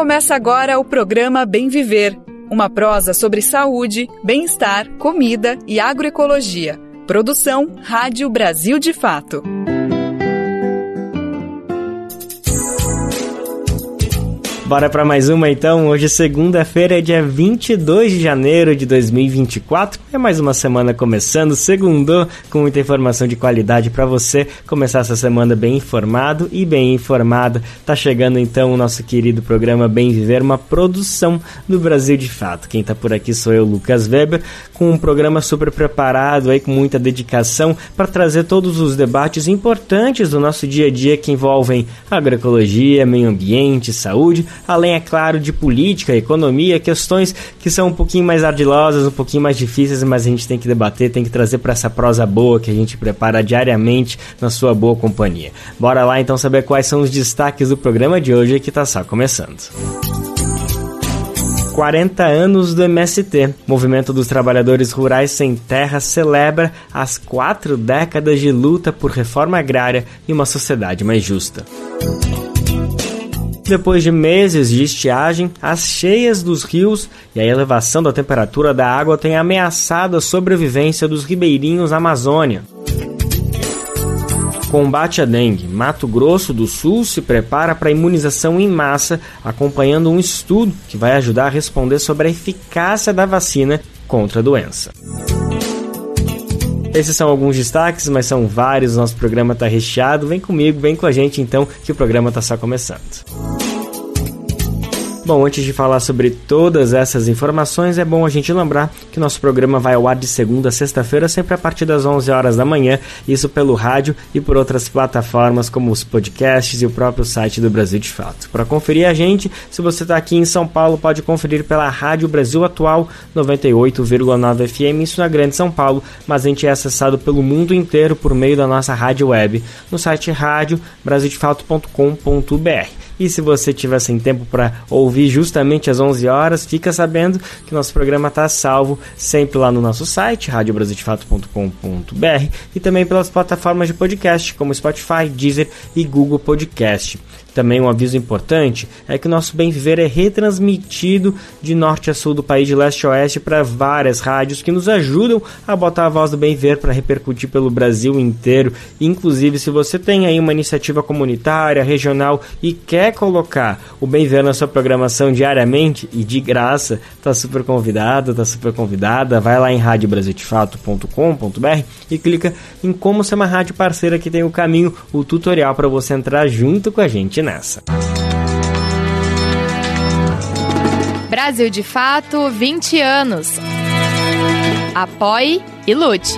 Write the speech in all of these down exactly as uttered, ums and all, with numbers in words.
Começa agora o programa Bem Viver, uma prosa sobre saúde, bem-estar, comida e agroecologia. Produção Rádio Brasil de Fato. Bora para mais uma então. Hoje segunda-feira, é dia vinte e dois de janeiro de dois mil e vinte e quatro. É mais uma semana começando, segundou, com muita informação de qualidade para você começar essa semana bem informado e bem informada. Tá chegando então o nosso querido programa Bem Viver, uma produção do Brasil de Fato. Quem tá por aqui sou eu, Lucas Weber, com um programa super preparado aí, com muita dedicação para trazer todos os debates importantes do nosso dia a dia que envolvem agroecologia, meio ambiente, saúde, além, é claro, de política, economia, questões que são um pouquinho mais ardilosas, um pouquinho mais difíceis, mas a gente tem que debater, tem que trazer para essa prosa boa que a gente prepara diariamente na sua boa companhia. Bora lá então saber quais são os destaques do programa de hoje, que tá só começando. quarenta anos do M S T. Movimento dos Trabalhadores Rurais Sem Terra celebra as quatro décadas de luta por reforma agrária e uma sociedade mais justa. Depois de meses de estiagem, as cheias dos rios e a elevação da temperatura da água têm ameaçado a sobrevivência dos ribeirinhos da Amazônia. Combate à dengue. Mato Grosso do Sul se prepara para a imunização em massa, acompanhando um estudo que vai ajudar a responder sobre a eficácia da vacina contra a doença. Esses são alguns destaques, mas são vários, o nosso programa está recheado. Vem comigo, vem com a gente então, que o programa está só começando. Bom, antes de falar sobre todas essas informações, é bom a gente lembrar que nosso programa vai ao ar de segunda a sexta-feira, sempre a partir das onze horas da manhã, isso pelo rádio e por outras plataformas como os podcasts e o próprio site do Brasil de Fato. Para conferir a gente, se você está aqui em São Paulo, pode conferir pela Rádio Brasil Atual noventa e oito vírgula nove F M, isso na Grande São Paulo, mas a gente é acessado pelo mundo inteiro por meio da nossa rádio web, no site rádio brasil de fato ponto com ponto b r. E se você tiver sem tempo para ouvir justamente às onze horas, fica sabendo que nosso programa está salvo sempre lá no nosso site, rádio brasil de fato ponto com ponto b r, e também pelas plataformas de podcast como Spotify, Deezer e Google Podcast. Também um aviso importante é que o nosso Bem Viver é retransmitido de norte a sul do país, de leste a oeste, para várias rádios que nos ajudam a botar a voz do Bem Viver para repercutir pelo Brasil inteiro. Inclusive, se você tem aí uma iniciativa comunitária, regional e quer colocar o Bem Viver na sua programação diariamente e de graça, tá super convidado, tá super convidada. Vai lá em rádio brasil de fato ponto com ponto b r e clica em como ser uma rádio parceira, que tem o caminho, o tutorial para você entrar junto com a gente nessa. Brasil de Fato, vinte anos. Apoie e lute.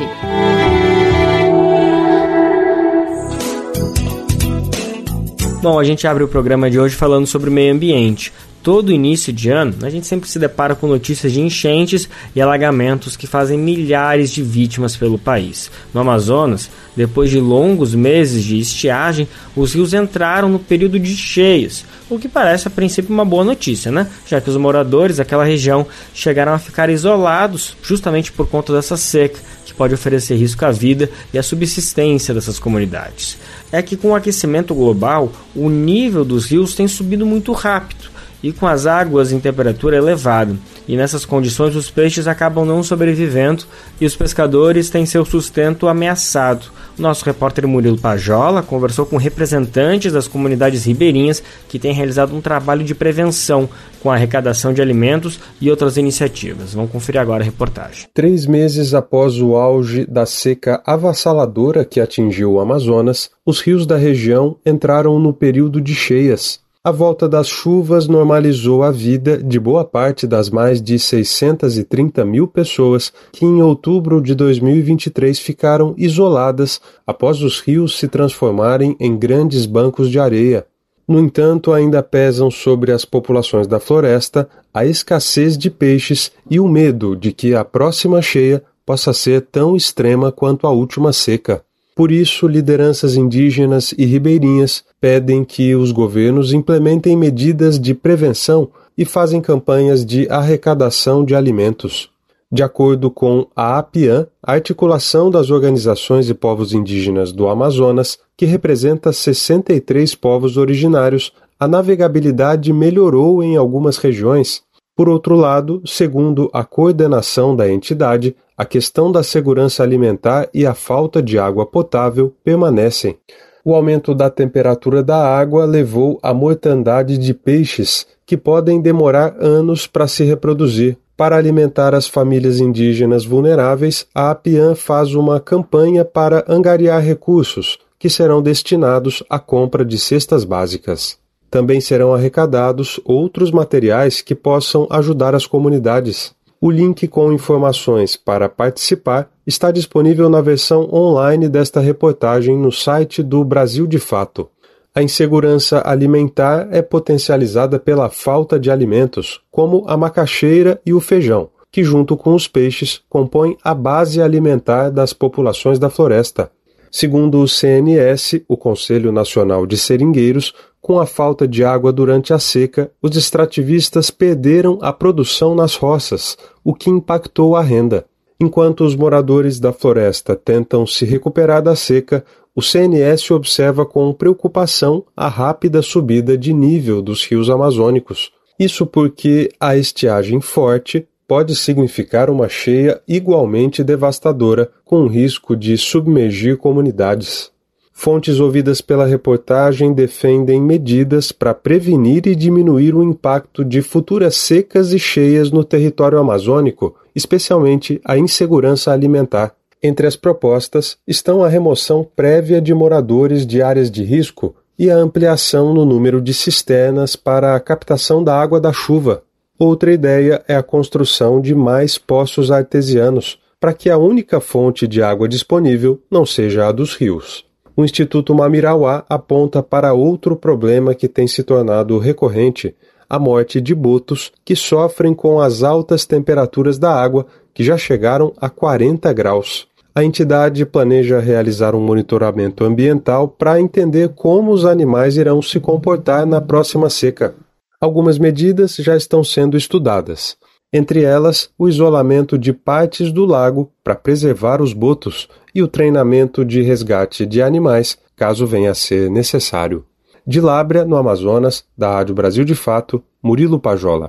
Bom, a gente abre o programa de hoje falando sobre o meio ambiente. Todo início de ano, a gente sempre se depara com notícias de enchentes e alagamentos que fazem milhares de vítimas pelo país. No Amazonas, depois de longos meses de estiagem, os rios entraram no período de cheias, o que parece a princípio uma boa notícia, né? Já que os moradores daquela região chegaram a ficar isolados justamente por conta dessa seca, que pode oferecer risco à vida e à subsistência dessas comunidades. É que com o aquecimento global, o nível dos rios tem subido muito rápido, e com as águas em temperatura elevada. E nessas condições os peixes acabam não sobrevivendo e os pescadores têm seu sustento ameaçado. O nosso repórter Murilo Pajola conversou com representantes das comunidades ribeirinhas que têm realizado um trabalho de prevenção com a arrecadação de alimentos e outras iniciativas. Vamos conferir agora a reportagem. Três meses após o auge da seca avassaladora que atingiu o Amazonas, os rios da região entraram no período de cheias. A volta das chuvas normalizou a vida de boa parte das mais de seiscentas e trinta mil pessoas que em outubro de dois mil e vinte e três ficaram isoladas após os rios se transformarem em grandes bancos de areia. No entanto, ainda pesam sobre as populações da floresta a escassez de peixes e o medo de que a próxima cheia possa ser tão extrema quanto a última seca. Por isso, lideranças indígenas e ribeirinhas pedem que os governos implementem medidas de prevenção e fazem campanhas de arrecadação de alimentos. De acordo com a APIAN, a Articulação das Organizações de Povos Indígenas do Amazonas, que representa sessenta e três povos originários, a navegabilidade melhorou em algumas regiões. Por outro lado, segundo a coordenação da entidade, a questão da segurança alimentar e a falta de água potável permanecem. O aumento da temperatura da água levou à mortandade de peixes, que podem demorar anos para se reproduzir. Para alimentar as famílias indígenas vulneráveis, a APIAN faz uma campanha para angariar recursos, que serão destinados à compra de cestas básicas. Também serão arrecadados outros materiais que possam ajudar as comunidades. O link com informações para participar está disponível na versão online desta reportagem no site do Brasil de Fato. A insegurança alimentar é potencializada pela falta de alimentos, como a macaxeira e o feijão, que junto com os peixes compõem a base alimentar das populações da floresta. Segundo o C N S, o Conselho Nacional de Seringueiros, com a falta de água durante a seca, os extrativistas perderam a produção nas roças, o que impactou a renda. Enquanto os moradores da floresta tentam se recuperar da seca, o C N S observa com preocupação a rápida subida de nível dos rios amazônicos. Isso porque a estiagem forte pode significar uma cheia igualmente devastadora, com risco de submergir comunidades. Fontes ouvidas pela reportagem defendem medidas para prevenir e diminuir o impacto de futuras secas e cheias no território amazônico, especialmente a insegurança alimentar. Entre as propostas estão a remoção prévia de moradores de áreas de risco e a ampliação no número de cisternas para a captação da água da chuva. Outra ideia é a construção de mais poços artesianos, para que a única fonte de água disponível não seja a dos rios. O Instituto Mamirauá aponta para outro problema que tem se tornado recorrente, a morte de botos que sofrem com as altas temperaturas da água, que já chegaram a quarenta graus. A entidade planeja realizar um monitoramento ambiental para entender como os animais irão se comportar na próxima seca. Algumas medidas já estão sendo estudadas. Entre elas, o isolamento de partes do lago para preservar os botos e o treinamento de resgate de animais, caso venha a ser necessário. De Lábrea, no Amazonas, da Rádio Brasil de Fato, Murilo Pajola.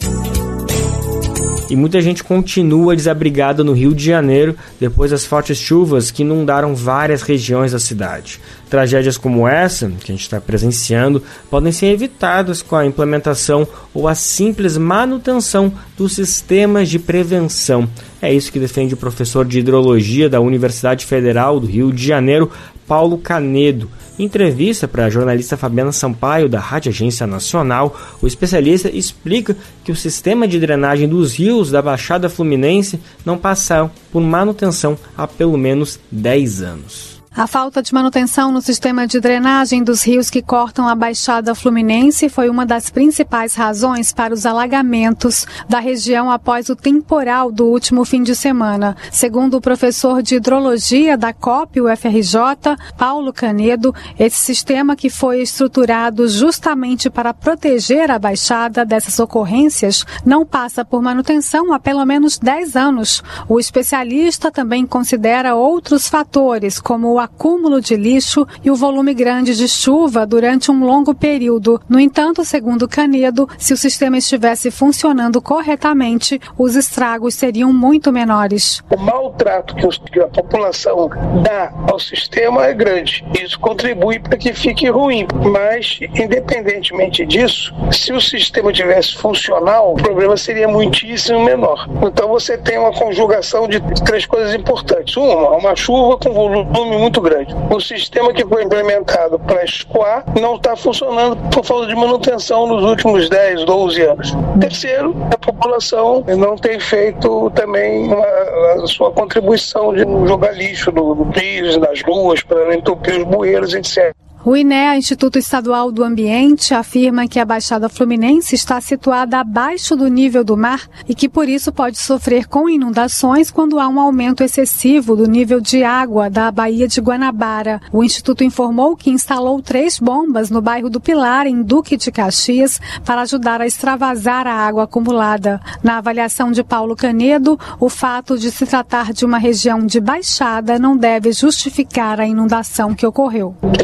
E muita gente continua desabrigada no Rio de Janeiro depois das fortes chuvas que inundaram várias regiões da cidade. Tragédias como essa, que a gente está presenciando, podem ser evitadas com a implementação ou a simples manutenção dos sistemas de prevenção. É isso que defende o professor de Hidrologia da Universidade Federal do Rio de Janeiro, Paulo Canedo. Em entrevista para a jornalista Fabiana Sampaio, da Rádio Agência Nacional, o especialista explica que o sistema de drenagem dos rios da Baixada Fluminense não passaram por manutenção há pelo menos dez anos. A falta de manutenção no sistema de drenagem dos rios que cortam a Baixada Fluminense foi uma das principais razões para os alagamentos da região após o temporal do último fim de semana. Segundo o professor de Hidrologia da C O P U F R J, Paulo Canedo, esse sistema, que foi estruturado justamente para proteger a Baixada dessas ocorrências, não passa por manutenção há pelo menos dez anos. O especialista também considera outros fatores, como o acúmulo de lixo e o volume grande de chuva durante um longo período. No entanto, segundo Canedo, se o sistema estivesse funcionando corretamente, os estragos seriam muito menores. O maltrato que a população dá ao sistema é grande. Isso contribui para que fique ruim. Mas, independentemente disso, se o sistema tivesse funcional, o problema seria muitíssimo menor. Então você tem uma conjugação de três coisas importantes. Uma, uma chuva com volume muito grande. O sistema que foi implementado para escoar não está funcionando por falta de manutenção nos últimos dez, doze anos. Terceiro, a população não tem feito também uma, a sua contribuição de jogar lixo no rios, nas ruas, para não entupir os bueiros, etcétera. O INEA, Instituto Estadual do Ambiente, afirma que a Baixada Fluminense está situada abaixo do nível do mar e que por isso pode sofrer com inundações quando há um aumento excessivo do nível de água da Baía de Guanabara. O Instituto informou que instalou três bombas no bairro do Pilar, em Duque de Caxias, para ajudar a extravasar a água acumulada. Na avaliação de Paulo Canedo, o fato de se tratar de uma região de baixada não deve justificar a inundação que ocorreu. É verdade.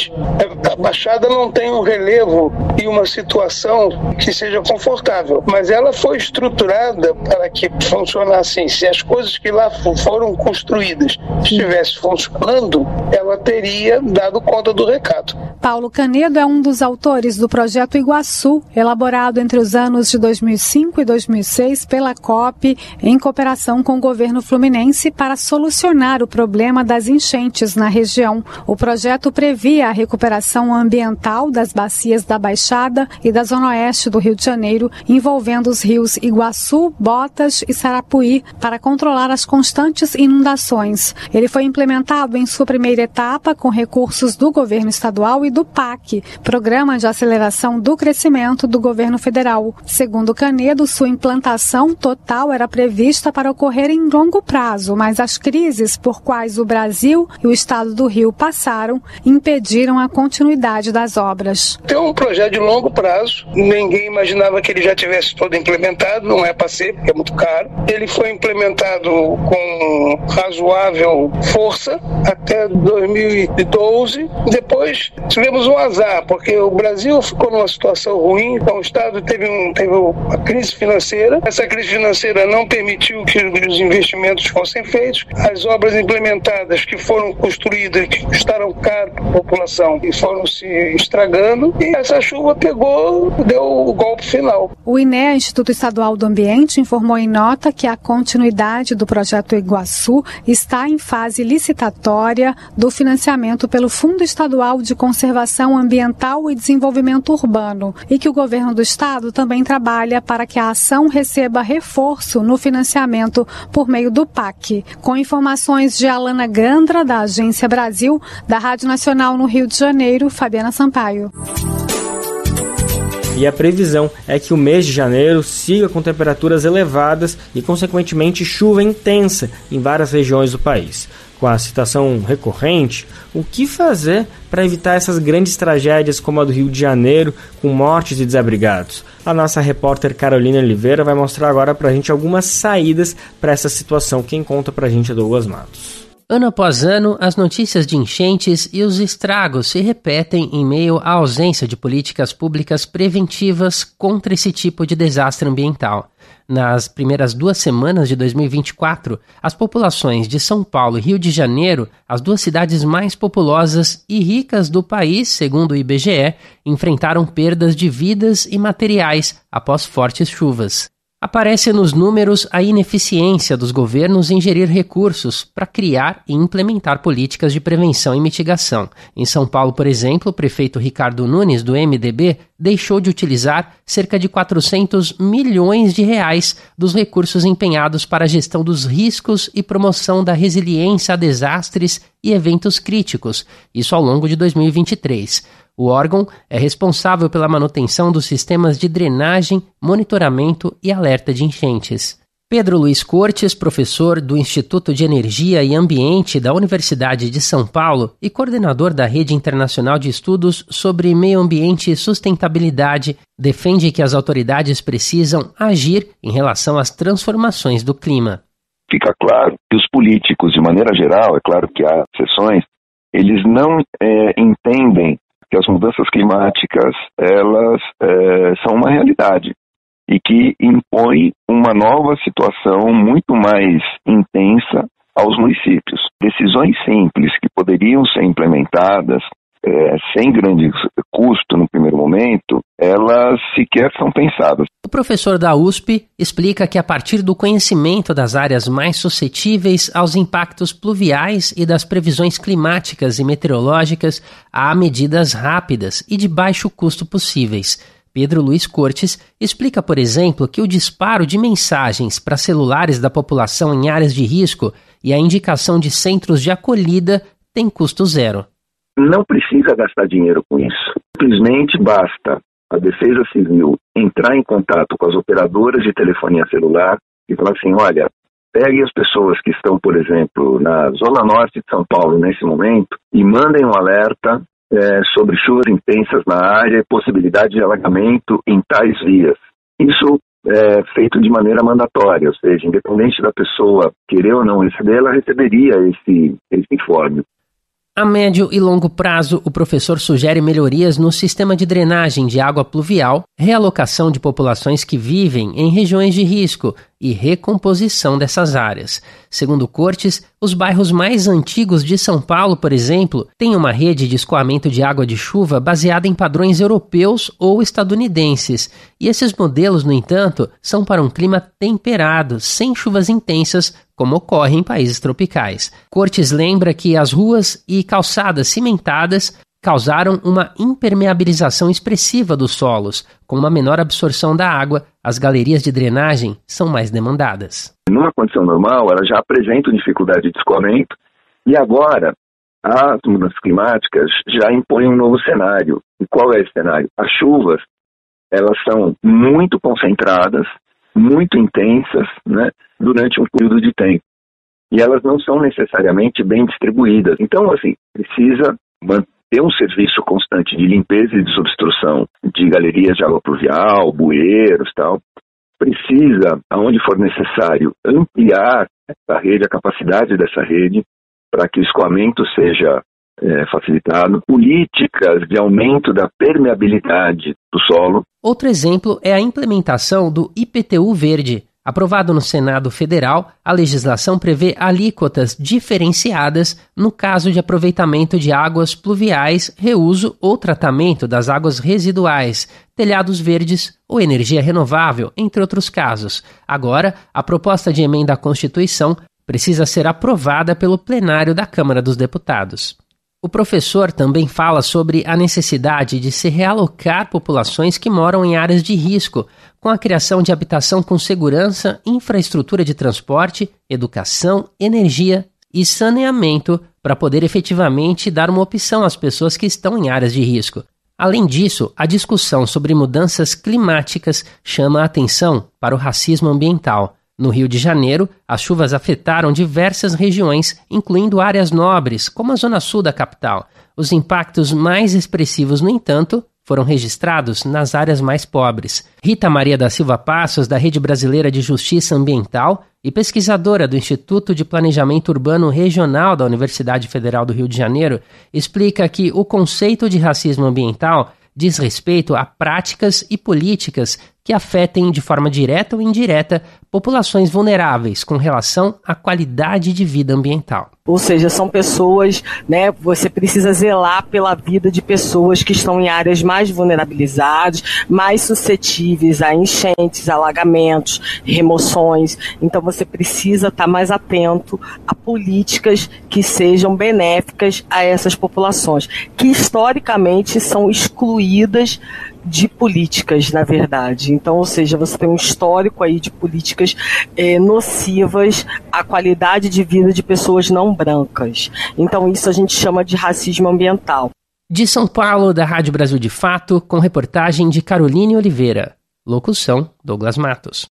grande. A Baixada não tem um relevo e uma situação que seja confortável, mas ela foi estruturada para que funcionasse. Se as coisas que lá foram construídas estivessem funcionando, ela teria dado conta do recado. Paulo Canedo é um dos autores do projeto Iguaçu, elaborado entre os anos de dois mil e cinco e dois mil e seis pela COP, em cooperação com o governo fluminense, para solucionar o problema das enchentes na região. O projeto previa a recuperação ambiental das bacias da Baixada e da Zona Oeste do Rio de Janeiro, envolvendo os rios Iguaçu, Botas e Sarapuí, para controlar as constantes inundações. Ele foi implementado em sua primeira etapa com recursos do governo estadual e do P A C, Programa de Aceleração do Crescimento do Governo Federal. Segundo Canedo, sua implantação total era prevista para ocorrer em longo prazo, mas as crises por quais o Brasil e o estado do Rio passaram impediram a continuidade das obras. Tem um projeto de longo prazo, ninguém imaginava que ele já tivesse todo implementado, não é para ser, porque é muito caro. Ele foi implementado com razoável força até dois mil e doze, depois tivemos um azar, porque o Brasil ficou numa situação ruim, então o Estado teve, um, teve uma crise financeira, essa crise financeira não permitiu que os investimentos fossem feitos, as obras implementadas que foram construídas, que custaram caro para a população e foram se estragando, e essa chuva pegou, deu o golpe final. O I N E A, Instituto Estadual do Ambiente, informou em nota que a continuidade do projeto Iguaçu está em fase licitatória do financiamento pelo Fundo Estadual de Conservação Ambiental e Desenvolvimento Urbano e que o governo do estado também trabalha para que a ação receba reforço no financiamento por meio do P A C. Com informações de Alana Gandra, da Agência Brasil, da Rádio Nacional no Rio de Janeiro, Fabiana Sampaio. E a previsão é que o mês de janeiro siga com temperaturas elevadas e, consequentemente, chuva intensa em várias regiões do país. Com a situação recorrente, o que fazer para evitar essas grandes tragédias como a do Rio de Janeiro, com mortes e desabrigados? A nossa repórter Carolina Oliveira vai mostrar agora para a gente algumas saídas para essa situação. Quem conta para a gente é Douglas Matos. Ano após ano, as notícias de enchentes e os estragos se repetem em meio à ausência de políticas públicas preventivas contra esse tipo de desastre ambiental. Nas primeiras duas semanas de dois mil e vinte e quatro, as populações de São Paulo e Rio de Janeiro, as duas cidades mais populosas e ricas do país, segundo o I B G E, enfrentaram perdas de vidas e materiais após fortes chuvas. Aparece nos números a ineficiência dos governos em gerir recursos para criar e implementar políticas de prevenção e mitigação. Em São Paulo, por exemplo, o prefeito Ricardo Nunes, do M D B, deixou de utilizar cerca de quatrocentos milhões de reais dos recursos empenhados para a gestão dos riscos e promoção da resiliência a desastres e eventos críticos, isso ao longo de dois mil e vinte e três. O órgão é responsável pela manutenção dos sistemas de drenagem, monitoramento e alerta de enchentes. Pedro Luiz Cortes, professor do Instituto de Energia e Ambiente da Universidade de São Paulo e coordenador da Rede Internacional de Estudos sobre Meio Ambiente e Sustentabilidade, defende que as autoridades precisam agir em relação às transformações do clima. Fica claro que os políticos, de maneira geral, é claro que há exceções, eles não é, entendem que as mudanças climáticas, elas é, são uma realidade e que impõe uma nova situação muito mais intensa aos municípios. Decisões simples que poderiam ser implementadas é, sem grande custo no primeiro momento, elas sequer são pensadas. O professor da U S P explica que a partir do conhecimento das áreas mais suscetíveis aos impactos pluviais e das previsões climáticas e meteorológicas, há medidas rápidas e de baixo custo possíveis. Pedro Luiz Cortes explica, por exemplo, que o disparo de mensagens para celulares da população em áreas de risco e a indicação de centros de acolhida tem custo zero. Não precisa gastar dinheiro com isso. Simplesmente basta a Defesa Civil entrar em contato com as operadoras de telefonia celular e falar assim, olha, pegue as pessoas que estão, por exemplo, na Zona Norte de São Paulo nesse momento e mandem um alerta é, sobre chuvas intensas na área e possibilidade de alagamento em tais vias. Isso é feito de maneira mandatória, ou seja, independente da pessoa querer ou não receber, ela receberia esse, esse informe. A médio e longo prazo, o professor sugere melhorias no sistema de drenagem de água pluvial, realocação de populações que vivem em regiões de risco e recomposição dessas áreas. Segundo Cortes, os bairros mais antigos de São Paulo, por exemplo, têm uma rede de escoamento de água de chuva baseada em padrões europeus ou estadunidenses. E esses modelos, no entanto, são para um clima temperado, sem chuvas intensas, como ocorre em países tropicais. Cortes lembra que as ruas e calçadas cimentadas causaram uma impermeabilização expressiva dos solos. Com uma menor absorção da água, as galerias de drenagem são mais demandadas. Numa condição normal, elas já apresentam dificuldade de escoamento e agora as mudanças climáticas já impõem um novo cenário. E qual é esse cenário? As chuvas, elas são muito concentradas, muito intensas, né, durante um período de tempo. E elas não são necessariamente bem distribuídas. Então, assim, precisa manter um serviço constante de limpeza e desobstrução de galerias de água pluvial, bueiros e tal. Precisa, aonde for necessário, ampliar essa rede, a capacidade dessa rede, para que o escoamento seja é, facilitado. Políticas de aumento da permeabilidade do solo. Outro exemplo é a implementação do I P T U verde. Aprovado no Senado Federal, a legislação prevê alíquotas diferenciadas no caso de aproveitamento de águas pluviais, reuso ou tratamento das águas residuais, telhados verdes ou energia renovável, entre outros casos. Agora, a proposta de emenda à Constituição precisa ser aprovada pelo plenário da Câmara dos Deputados. O professor também fala sobre a necessidade de se realocar populações que moram em áreas de risco, com a criação de habitação com segurança, infraestrutura de transporte, educação, energia e saneamento para poder efetivamente dar uma opção às pessoas que estão em áreas de risco. Além disso, a discussão sobre mudanças climáticas chama a atenção para o racismo ambiental. No Rio de Janeiro, as chuvas afetaram diversas regiões, incluindo áreas nobres, como a zona sul da capital. Os impactos mais expressivos, no entanto, foram registrados nas áreas mais pobres. Rita Maria da Silva Passos, da Rede Brasileira de Justiça Ambiental e pesquisadora do Instituto de Planejamento Urbano Regional da Universidade Federal do Rio de Janeiro, explica que o conceito de racismo ambiental diz respeito a práticas e políticas que afetem de forma direta ou indireta populações vulneráveis com relação à qualidade de vida ambiental. Ou seja, são pessoas, né, você precisa zelar pela vida de pessoas que estão em áreas mais vulnerabilizadas, mais suscetíveis a enchentes, alagamentos, remoções. Então você precisa estar mais atento a políticas que sejam benéficas a essas populações, que historicamente são excluídas de políticas, na verdade. Então, ou seja, você tem um histórico aí de políticas eh, nocivas à qualidade de vida de pessoas não brancas. Então, isso a gente chama de racismo ambiental. De São Paulo, da Rádio Brasil de Fato, com reportagem de Caroline Oliveira. Locução, Douglas Matos.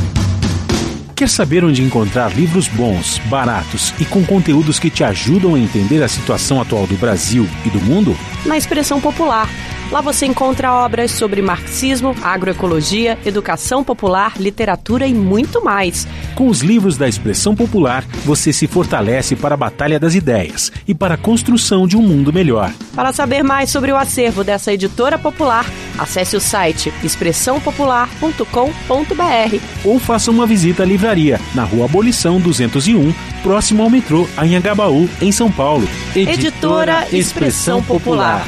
Quer saber onde encontrar livros bons, baratos e com conteúdos que te ajudam a entender a situação atual do Brasil e do mundo? Na Expressão Popular. Lá você encontra obras sobre marxismo, agroecologia, educação popular, literatura e muito mais. Com os livros da Expressão Popular, você se fortalece para a batalha das ideias e para a construção de um mundo melhor. Para saber mais sobre o acervo dessa editora popular, acesse o site expressão popular ponto com ponto b r ou faça uma visita à livraria na Rua Abolição duzentos e um, próximo ao metrô Anhangabaú, em São Paulo. Editora Expressão Popular.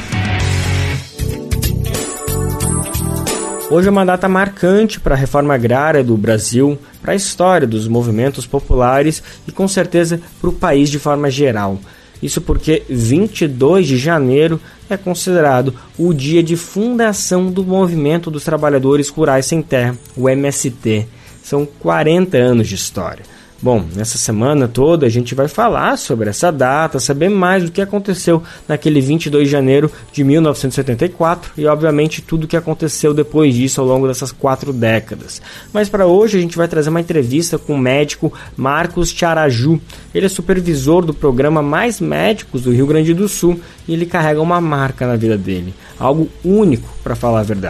Hoje é uma data marcante para a reforma agrária do Brasil, para a história dos movimentos populares e, com certeza, para o país de forma geral. Isso porque vinte e dois de janeiro é considerado o dia de fundação do Movimento dos Trabalhadores Rurais Sem Terra, o M S T. São quarenta anos de história. Bom, nessa semana toda a gente vai falar sobre essa data, saber mais do que aconteceu naquele vinte e dois de janeiro de mil novecentos e setenta e quatro e, obviamente, tudo o que aconteceu depois disso ao longo dessas quatro décadas. Mas para hoje a gente vai trazer uma entrevista com o médico Marcos Tiaraju. Ele é supervisor do programa Mais Médicos do Rio Grande do Sul e ele carrega uma marca na vida dele, algo único, para falar a verdade.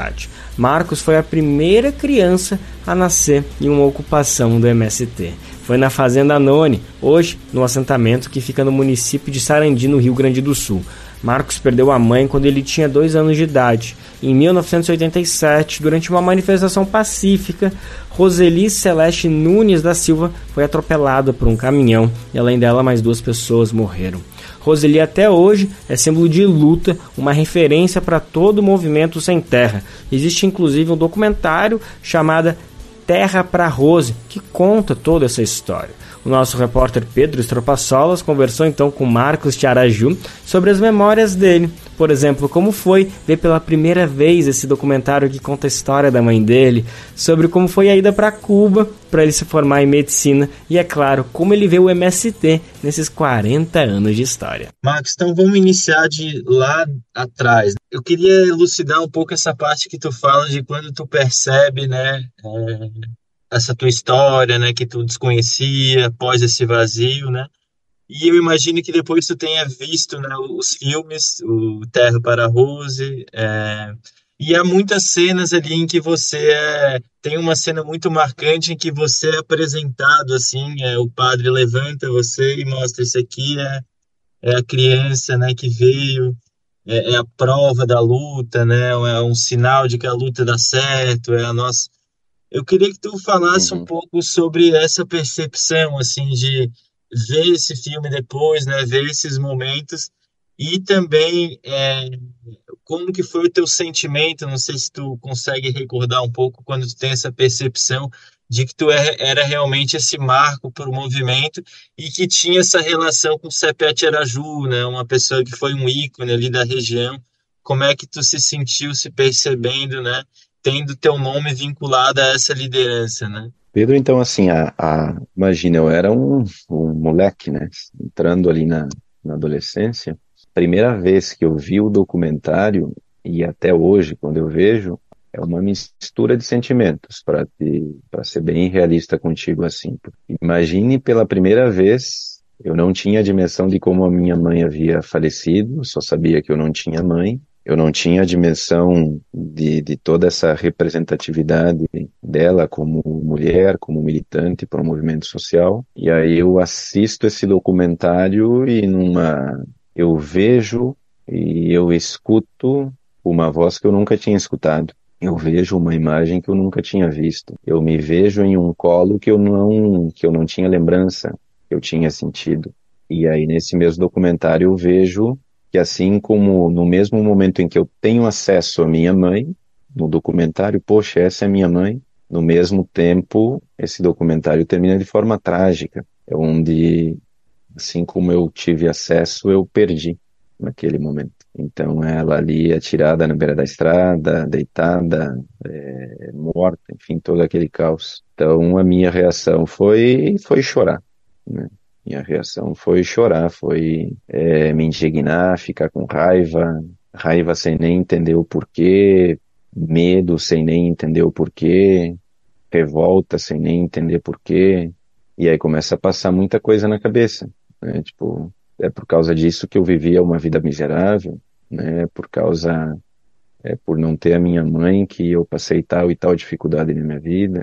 Marcos foi a primeira criança a nascer em uma ocupação do M S T. Foi na Fazenda None, hoje no assentamento que fica no município de Sarandi, no Rio Grande do Sul. Marcos perdeu a mãe quando ele tinha dois anos de idade. Em mil novecentos e oitenta e sete, durante uma manifestação pacífica, Roseli Celeste Nunes da Silva foi atropelada por um caminhão e, além dela, mais duas pessoas morreram. Roseli até hoje é símbolo de luta, uma referência para todo o movimento sem terra. Existe inclusive um documentário chamado Terra para Rose, que conta toda essa história. O nosso repórter Pedro Estropaçolas conversou então com Marcos Tiaraju sobre as memórias dele. Por exemplo, como foi ver pela primeira vez esse documentário que conta a história da mãe dele, sobre como foi a ida para Cuba para ele se formar em medicina e, é claro, como ele vê o M S T nesses quarenta anos de história. Marcos, então vamos iniciar de lá atrás. Eu queria elucidar um pouco essa parte que tu fala de quando tu percebe, né, é, essa tua história, né, que tu desconhecia após esse vazio, né? E eu imagino que depois tu tenha visto, né, os filmes, o Terra para Rose, é, e há muitas cenas ali em que você é, tem uma cena muito marcante em que você é apresentado assim, é, o padre levanta você e mostra isso aqui é, é a criança, né, que veio, é, é a prova da luta, né, é um sinal de que a luta dá certo, é a nossa. Eu queria que tu falasse uhum. um pouco sobre essa percepção, assim, de ver esse filme depois, né, ver esses momentos e também é, como que foi o teu sentimento, não sei se tu consegue recordar um pouco quando tu tem essa percepção de que tu é, era realmente esse marco para o movimento e que tinha essa relação com o Sepete Araju, né, uma pessoa que foi um ícone ali da região. Como é que tu se sentiu se percebendo, né, tendo teu nome vinculado a essa liderança, né? Pedro, então, assim, a, a, imagina, eu era um, um moleque, né, entrando ali na, na adolescência. Primeira vez que eu vi o documentário, e até hoje, quando eu vejo, é uma mistura de sentimentos, para para ser bem realista contigo, assim. Imagine, pela primeira vez, eu não tinha a dimensão de como a minha mãe havia falecido, só sabia que eu não tinha mãe. Eu não tinha a dimensão de, de toda essa representatividade dela como mulher, como militante para o movimento social. E aí eu assisto esse documentário e numa, eu vejo e eu escuto uma voz que eu nunca tinha escutado. Eu vejo uma imagem que eu nunca tinha visto. Eu me vejo em um colo que eu não, que eu não tinha lembrança, que eu tinha sentido. E aí nesse mesmo documentário eu vejo que assim como no mesmo momento em que eu tenho acesso à minha mãe, no documentário, poxa, essa é minha mãe, no mesmo tempo, esse documentário termina de forma trágica, é onde, assim como eu tive acesso, eu perdi naquele momento. Então ela ali atirada na beira da estrada, deitada, é, morta, enfim, todo aquele caos. Então a minha reação foi, foi chorar, né? Minha reação foi chorar, foi é, me indignar, ficar com raiva, raiva sem nem entender o porquê, medo sem nem entender o porquê, revolta sem nem entender porquê, e aí começa a passar muita coisa na cabeça, né? Tipo, é por causa disso que eu vivia uma vida miserável, né? Por causa, é por não ter a minha mãe que eu passei tal e tal dificuldade na minha vida.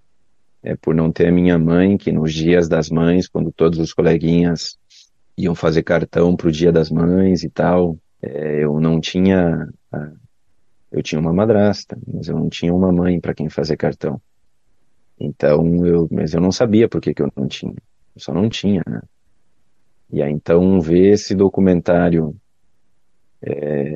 É por não ter a minha mãe, que nos dias das mães, quando todos os coleguinhas iam fazer cartão pro dia das mães e tal, é, eu não tinha, eu tinha uma madrasta, mas eu não tinha uma mãe para quem fazer cartão. Então, eu, mas eu não sabia por que que eu não tinha, eu só não tinha, né? E aí, então, ver esse documentário, é,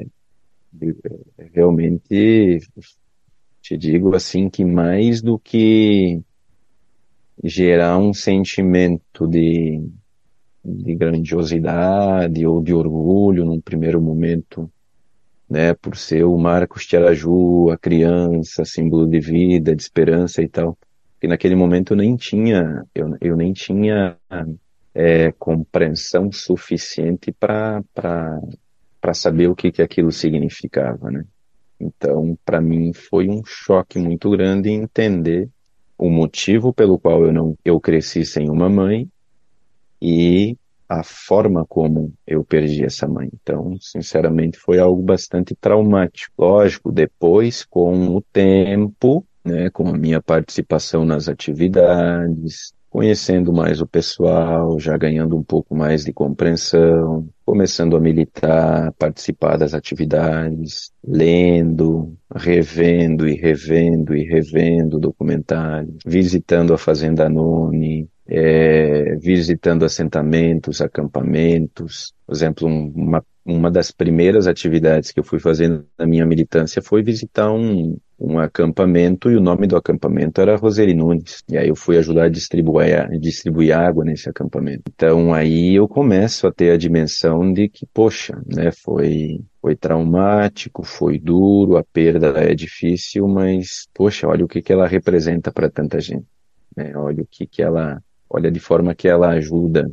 realmente, te digo assim, que mais do que gerar um sentimento de, de grandiosidade ou de orgulho num primeiro momento, né, por ser o Marcos Tiaraju, a criança, símbolo de vida, de esperança e tal, que naquele momento eu nem tinha, eu, eu nem tinha é, compreensão suficiente para para saber o que que aquilo significava, né? Então, para mim foi um choque muito grande entender o motivo pelo qual eu não eu cresci sem uma mãe e a forma como eu perdi essa mãe. Então, sinceramente, foi algo bastante traumático. Lógico, depois, com o tempo, né, com a minha participação nas atividades, conhecendo mais o pessoal, já ganhando um pouco mais de compreensão, começando a militar, participar das atividades, lendo, revendo e revendo e revendo documentários, visitando a Fazenda Noni, é, visitando assentamentos, acampamentos. Por exemplo, uma, uma das primeiras atividades que eu fui fazendo na minha militância foi visitar um, um acampamento, e o nome do acampamento era Roseli Nunes. E aí eu fui ajudar a distribuir, a distribuir água nesse acampamento. Então aí eu começo a ter a dimensão de que, poxa, né, foi... Foi traumático, foi duro, a perda é difícil, mas, poxa, olha o que, que ela representa para tanta gente, né? Olha o que, que ela, olha de forma que ela ajuda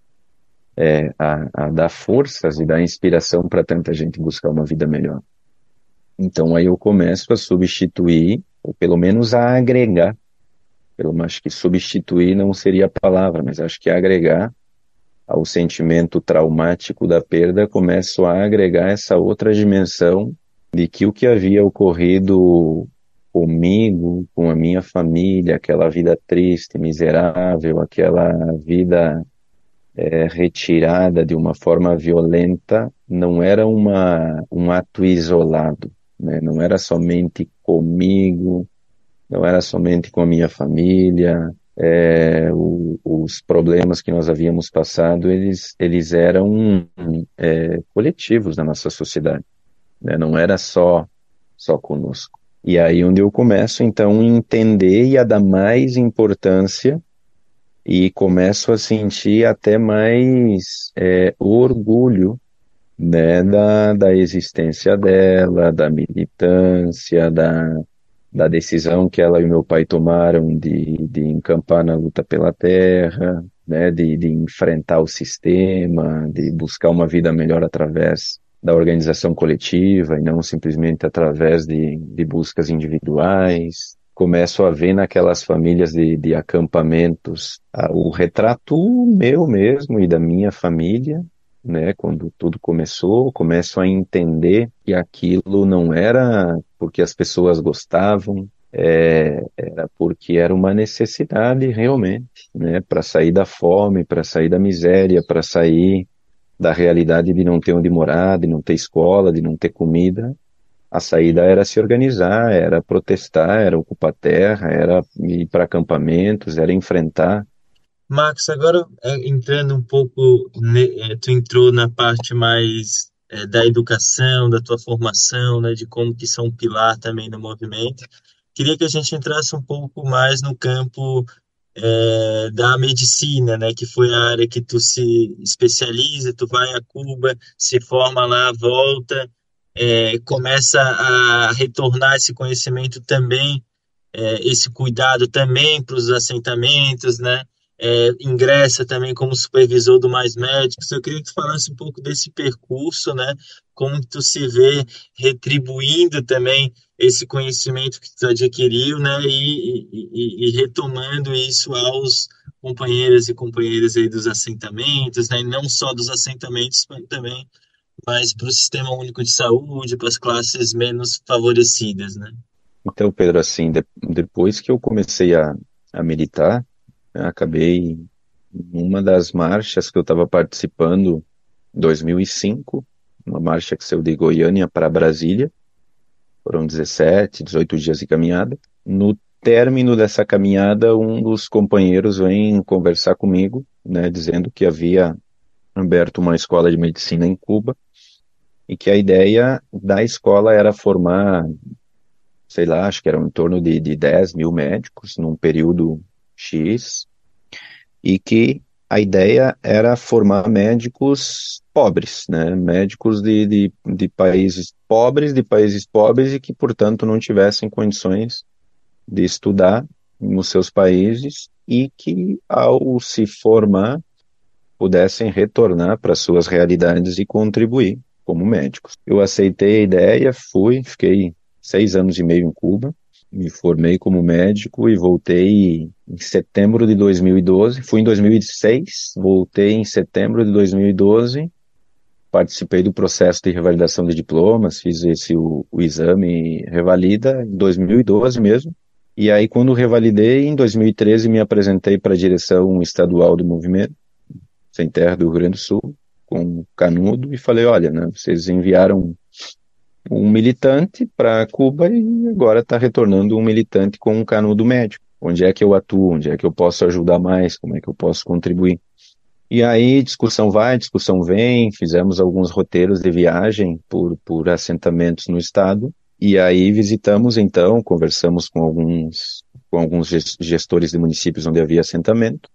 é, a, a dar forças e dar inspiração para tanta gente buscar uma vida melhor. Então aí eu começo a substituir, ou pelo menos a agregar, pelo menos acho que substituir não seria a palavra, mas acho que agregar ao sentimento traumático da perda, começo a agregar essa outra dimensão de que o que havia ocorrido comigo, com a minha família, aquela vida triste, miserável, aquela vida é, retirada de uma forma violenta, não era uma, um ato isolado, né? Não era somente comigo, não era somente com a minha família. É, o, os problemas que nós havíamos passado, eles, eles eram é, coletivos na nossa sociedade, né? Não era só, só conosco. E aí onde eu começo, então, a entender e a dar mais importância e começo a sentir até mais é, orgulho, né, da, da existência dela, da militância, da... da decisão que ela e meu pai tomaram de, de encampar na luta pela terra, né, de, de enfrentar o sistema, de buscar uma vida melhor através da organização coletiva e não simplesmente através de, de buscas individuais. Começo a ver naquelas famílias de, de acampamentos ah, o retrato meu mesmo e da minha família, né, quando tudo começou. Começo a entender que aquilo não era porque as pessoas gostavam, é, era porque era uma necessidade realmente, né, para sair da fome, para sair da miséria, para sair da realidade de não ter onde morar, de não ter escola, de não ter comida. A saída era se organizar, era protestar, era ocupar terra, era ir para acampamentos, era enfrentar. Marcos, agora entrando um pouco, tu entrou na parte mais é, da educação, da tua formação, né, de como que são um pilar também no movimento. Queria que a gente entrasse um pouco mais no campo é, da medicina, né, que foi a área que tu se especializa, tu vai a Cuba, se forma lá, volta, é, começa a retornar esse conhecimento também, é, esse cuidado também para os assentamentos, né? É, ingressa também como supervisor do Mais Médicos. Eu queria que tu falasse um pouco desse percurso, né? Como tu se vê retribuindo também esse conhecimento que tu adquiriu, né? E, e, e retomando isso aos companheiros e companheiras aí dos assentamentos, né? E não só dos assentamentos, mas também mas para o Sistema Único de Saúde, para as classes menos favorecidas, né? Então, Pedro, assim, de, depois que eu comecei a, a militar, eu acabei numa das marchas que eu estava participando em dois mil e cinco, uma marcha que saiu de Goiânia para Brasília, foram dezessete, dezoito dias de caminhada. No término dessa caminhada, um dos companheiros vem conversar comigo, né, dizendo que havia aberto uma escola de medicina em Cuba e que a ideia da escola era formar, sei lá, acho que eram em torno de, de dez mil médicos num período X, e que a ideia era formar médicos pobres, né, médicos de, de, de países pobres, de países pobres e que, portanto, não tivessem condições de estudar nos seus países e que, ao se formar, pudessem retornar para suas realidades e contribuir como médicos. Eu aceitei a ideia, fui, fiquei seis anos e meio em Cuba, Me formei como médico e voltei em setembro de dois mil e doze. Fui em dois mil e seis, voltei em setembro de dois mil e doze. Participei do processo de revalidação de diplomas, fiz esse o, o exame revalida em dois mil e doze mesmo. E aí, quando revalidei, em dois mil e treze, me apresentei para a direção estadual do movimento Sem Terra do Rio Grande do Sul, com Canudo, e falei, olha, né, vocês enviaram um militante para Cuba e agora está retornando um militante com um canudo médico. Onde é que eu atuo? Onde é que eu posso ajudar mais? Como é que eu posso contribuir? E aí, discussão vai, discussão vem, fizemos alguns roteiros de viagem por, por assentamentos no estado, e aí visitamos então, conversamos com alguns, com alguns gestores de municípios onde havia assentamento,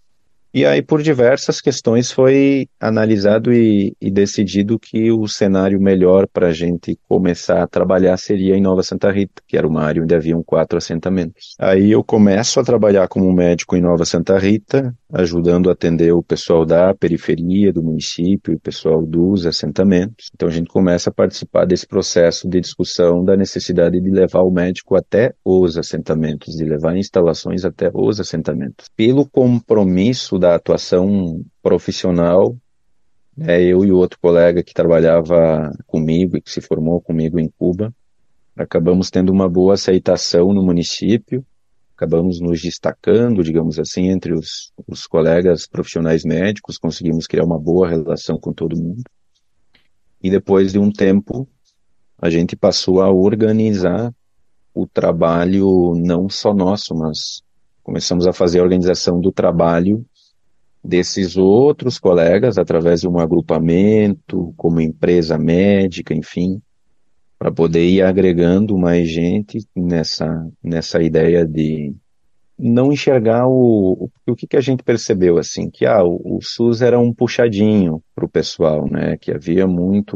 e aí por diversas questões foi analisado e, e decidido que o cenário melhor para a gente começar a trabalhar seria em Nova Santa Rita, que era uma área onde haviam quatro assentamentos. Aí eu começo a trabalhar como médico em Nova Santa Rita, ajudando a atender o pessoal da periferia do município e o pessoal dos assentamentos. Então a gente começa a participar desse processo de discussão da necessidade de levar o médico até os assentamentos, de levar instalações até os assentamentos. Pelo compromisso da atuação profissional, né, eu e o outro colega que trabalhava comigo e que se formou comigo em Cuba, acabamos tendo uma boa aceitação no município, acabamos nos destacando, digamos assim, entre os, os colegas profissionais médicos, conseguimos criar uma boa relação com todo mundo. E depois de um tempo, a gente passou a organizar o trabalho, não só nosso, mas começamos a fazer a organização do trabalho desses outros colegas, através de um agrupamento, como empresa médica, enfim, para poder ir agregando mais gente nessa, nessa ideia de não enxergar o... O que, que a gente percebeu, assim, que ah, o, o SUS era um puxadinho para o pessoal, né, que havia muito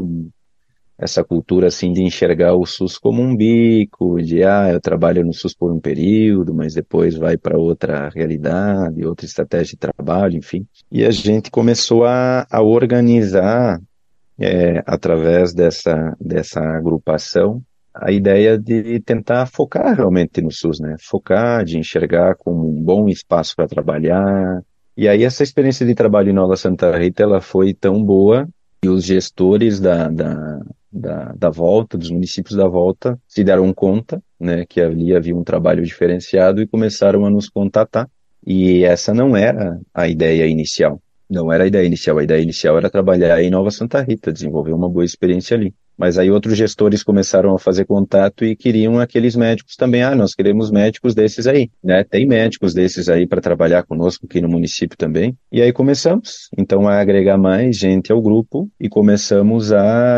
essa cultura, assim, de enxergar o SUS como um bico, de, ah, eu trabalho no SUS por um período, mas depois vai para outra realidade, outra estratégia de trabalho, enfim. E a gente começou a, a organizar, é, através dessa, dessa agrupação, a ideia de tentar focar realmente no SUS, né? Focar, de enxergar como um bom espaço para trabalhar. E aí essa experiência de trabalho em Nova Santa Rita, ela foi tão boa, e os gestores da, da, da, da volta, dos municípios da volta, se deram conta, né, que ali havia um trabalho diferenciado e começaram a nos contatar. E essa não era a ideia inicial. Não era a ideia inicial. A ideia inicial era trabalhar em Nova Santa Rita, desenvolver uma boa experiência ali. Mas aí outros gestores começaram a fazer contato e queriam aqueles médicos também. Ah, nós queremos médicos desses aí, né? Tem médicos desses aí para trabalhar conosco aqui no município também. E aí começamos, então, a agregar mais gente ao grupo e começamos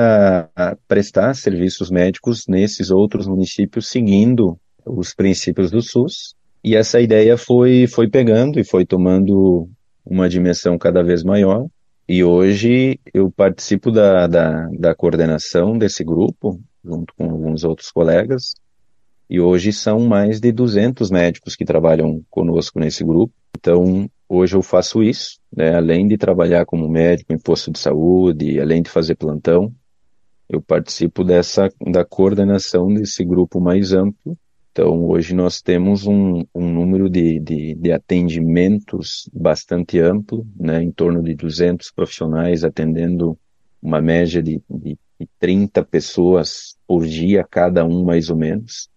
a, a prestar serviços médicos nesses outros municípios, seguindo os princípios do SUS. E essa ideia foi, foi pegando e foi tomando uma dimensão cada vez maior. E hoje eu participo da, da, da coordenação desse grupo, junto com alguns outros colegas, e hoje são mais de duzentos médicos que trabalham conosco nesse grupo. Então, hoje eu faço isso, né? Além de trabalhar como médico em posto de saúde, além de fazer plantão, eu participo dessa, da coordenação desse grupo mais amplo. Então, hoje nós temos um, um número de, de, de atendimentos bastante amplo, né, em torno de duzentos profissionais atendendo uma média de, de, de trinta pessoas por dia, cada um mais ou menos.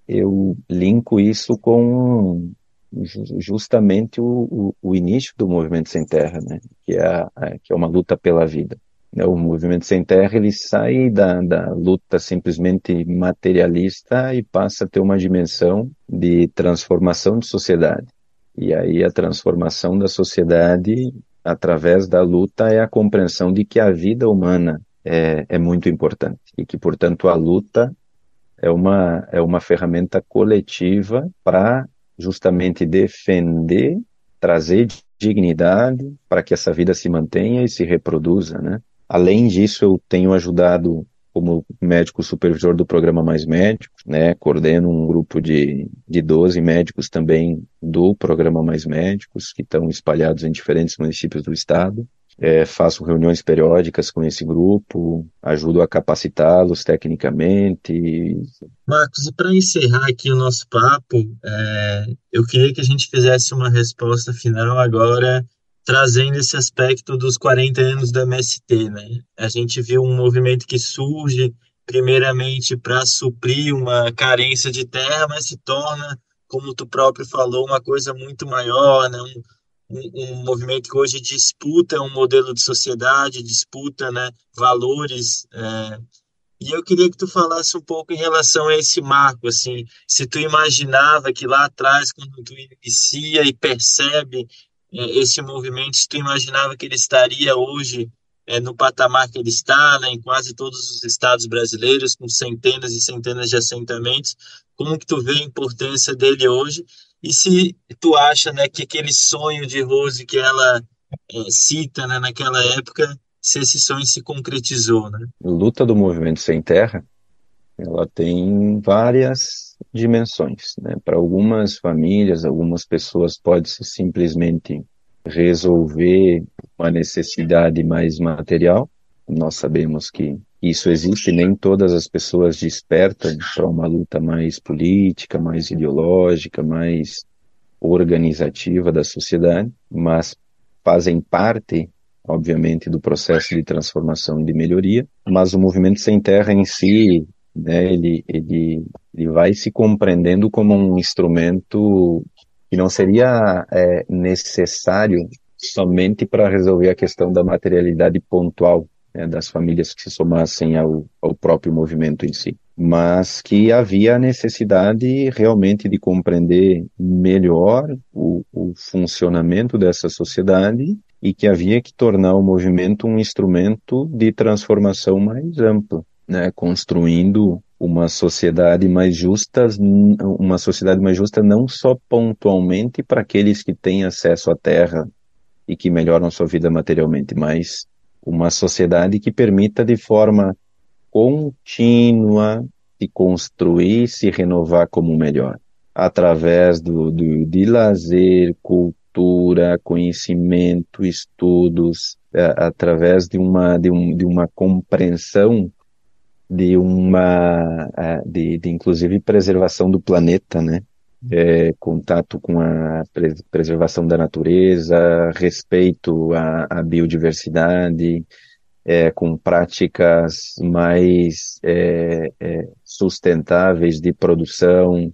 Eu linko isso com justamente o, o, o início do Movimento Sem Terra, né, que é, a, a, que é uma luta pela vida. O Movimento Sem Terra, ele sai da, da luta simplesmente materialista e passa a ter uma dimensão de transformação de sociedade. E aí a transformação da sociedade, através da luta, é a compreensão de que a vida humana é, é muito importante. E que, portanto, a luta é uma, é uma ferramenta coletiva para justamente defender, trazer dignidade para que essa vida se mantenha e se reproduza, né? Além disso, eu tenho ajudado como médico supervisor do programa Mais Médicos, né? Coordeno um grupo de, de doze médicos também do programa Mais Médicos, que estão espalhados em diferentes municípios do estado. É, faço reuniões periódicas com esse grupo, ajudo a capacitá-los tecnicamente. Marcos, e para encerrar aqui o nosso papo, é, eu queria que a gente fizesse uma resposta final agora, trazendo esse aspecto dos quarenta anos do M S T, né? A gente viu um movimento que surge, primeiramente, para suprir uma carência de terra, mas se torna, como tu próprio falou, uma coisa muito maior, né? Um, um, um movimento que hoje disputa um modelo de sociedade, disputa, né, valores. É, e eu queria que tu falasse um pouco em relação a esse marco, assim, se tu imaginava que lá atrás, quando tu inicia e percebe eh, esse movimento, se tu imaginava que ele estaria hoje eh, no patamar que ele está, né, em quase todos os estados brasileiros, com centenas e centenas de assentamentos, como que tu vê a importância dele hoje? E se tu acha, né, que aquele sonho de Rose que ela eh, cita, né, naquela época, se esse sonho se concretizou, né? A luta do Movimento Sem Terra, ela tem várias dimensões, né? Para algumas famílias, algumas pessoas pode-se simplesmente resolver uma necessidade mais material. Nós sabemos que isso existe, nem todas as pessoas despertam para uma luta mais política, mais ideológica, mais organizativa da sociedade, mas fazem parte, obviamente, do processo de transformação e de melhoria, mas o Movimento Sem Terra em si, né, ele, ele, ele vai se compreendendo como um instrumento que não seria é, necessário somente para resolver a questão da materialidade pontual, né, das famílias que se somassem ao, ao próprio movimento em si, mas que havia a necessidade realmente de compreender melhor o, o funcionamento dessa sociedade e que havia que tornar o movimento um instrumento de transformação mais ampla, né, construindo uma sociedade mais justa, uma sociedade mais justa não só pontualmente para aqueles que têm acesso à terra e que melhoram a sua vida materialmente, mas uma sociedade que permita de forma contínua se construir, se renovar como melhor, através do, do, de lazer, cultura, conhecimento, estudos, é, através de uma, de, um, de uma compreensão de uma, de, de inclusive preservação do planeta, né? É, contato com a preservação da natureza, respeito à, à biodiversidade, é, com práticas mais é, é, sustentáveis de produção,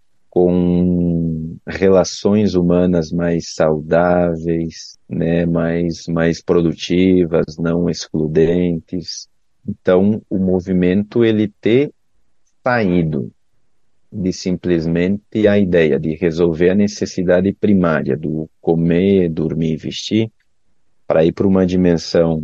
com relações humanas mais saudáveis, né, mais, mais produtivas, não excludentes. Então, o movimento ele ter saído de simplesmente a ideia de resolver a necessidade primária do comer, dormir e vestir, para ir para uma dimensão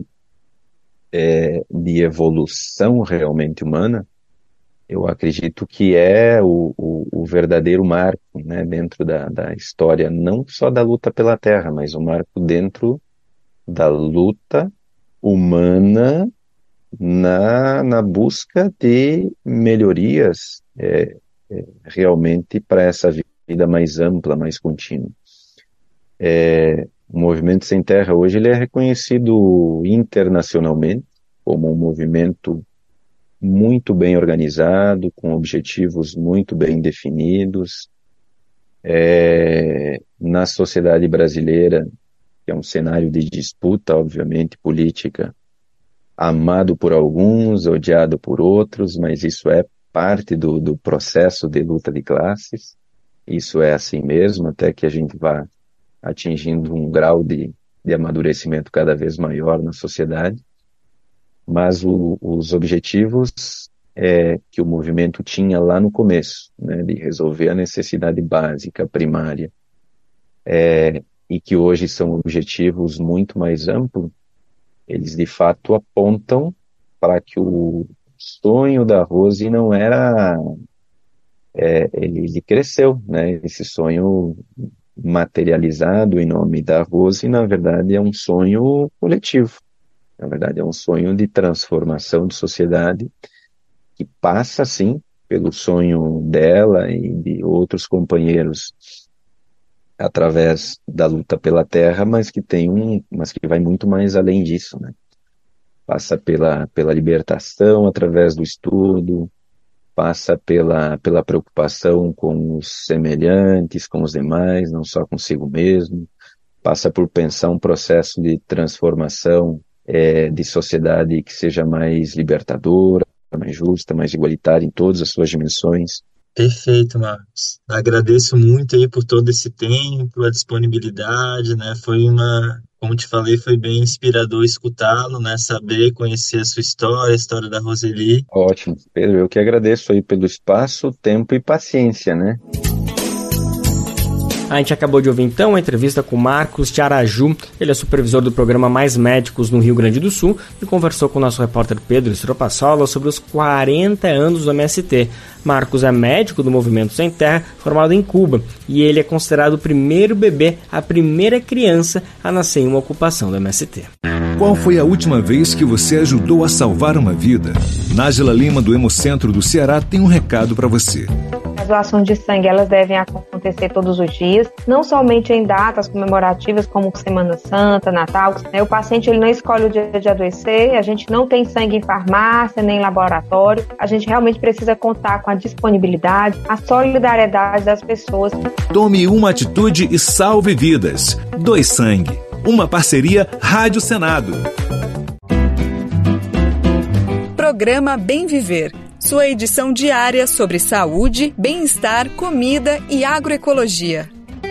é, de evolução realmente humana, eu acredito que é o, o, o verdadeiro marco, né, dentro da, da história, não só da luta pela terra, mas o marco dentro da luta humana na, na busca de melhorias é, é, realmente para essa vida mais ampla, mais contínua. É, o Movimento Sem Terra hoje ele é reconhecido internacionalmente como um movimento muito bem organizado, com objetivos muito bem definidos. É, na sociedade brasileira, que é um cenário de disputa, obviamente, política, amado por alguns, odiado por outros, mas isso é parte do, do processo de luta de classes. Isso é assim mesmo, até que a gente vá atingindo um grau de, de amadurecimento cada vez maior na sociedade. Mas o, os objetivos é, que o movimento tinha lá no começo, né, de resolver a necessidade básica, primária, é, e que hoje são objetivos muito mais amplos, eles de fato apontam para que o sonho da Rose não era... É, ele, ele cresceu, né? Esse sonho materializado em nome da Rose, na verdade, é um sonho coletivo. Na verdade, é um sonho de transformação de sociedade que passa, sim, pelo sonho dela e de outros companheiros através da luta pela terra, mas que tem um, mas que vai muito mais além disso, né? Passa pela, pela libertação através do estudo, passa pela, pela preocupação com os semelhantes, com os demais, não só consigo mesmo, passa por pensar um processo de transformação é, de sociedade que seja mais libertadora, mais justa, mais igualitária em todas as suas dimensões. Perfeito, Marcos. Agradeço muito aí por todo esse tempo, a disponibilidade, né? Foi uma, como te falei, foi bem inspirador escutá-lo, né? Saber, conhecer a sua história, a história da Roseli. Ótimo, Pedro, eu que agradeço aí pelo espaço, tempo e paciência, né? A gente acabou de ouvir então a entrevista com Marcos Tiaraju, ele é supervisor do programa Mais Médicos no Rio Grande do Sul e conversou com o nosso repórter Pedro Stropassola sobre os quarenta anos do M S T. Marcos é médico do Movimento Sem Terra, formado em Cuba, e ele é considerado o primeiro bebê, a primeira criança a nascer em uma ocupação do M S T. Qual foi a última vez que você ajudou a salvar uma vida? Nájila Lima, do Hemocentro do Ceará, tem um recado para você. As doações de sangue, elas devem acontecer todos os dias, não somente em datas comemorativas como Semana Santa, Natal. O paciente ele não escolhe o dia de adoecer, a gente não tem sangue em farmácia, nem em laboratório. A gente realmente precisa contar com a disponibilidade, a solidariedade das pessoas. Tome uma atitude e salve vidas. Doe sangue. Uma parceria Rádio Senado. Programa Bem Viver. Sua edição diária sobre saúde, bem-estar, comida e agroecologia.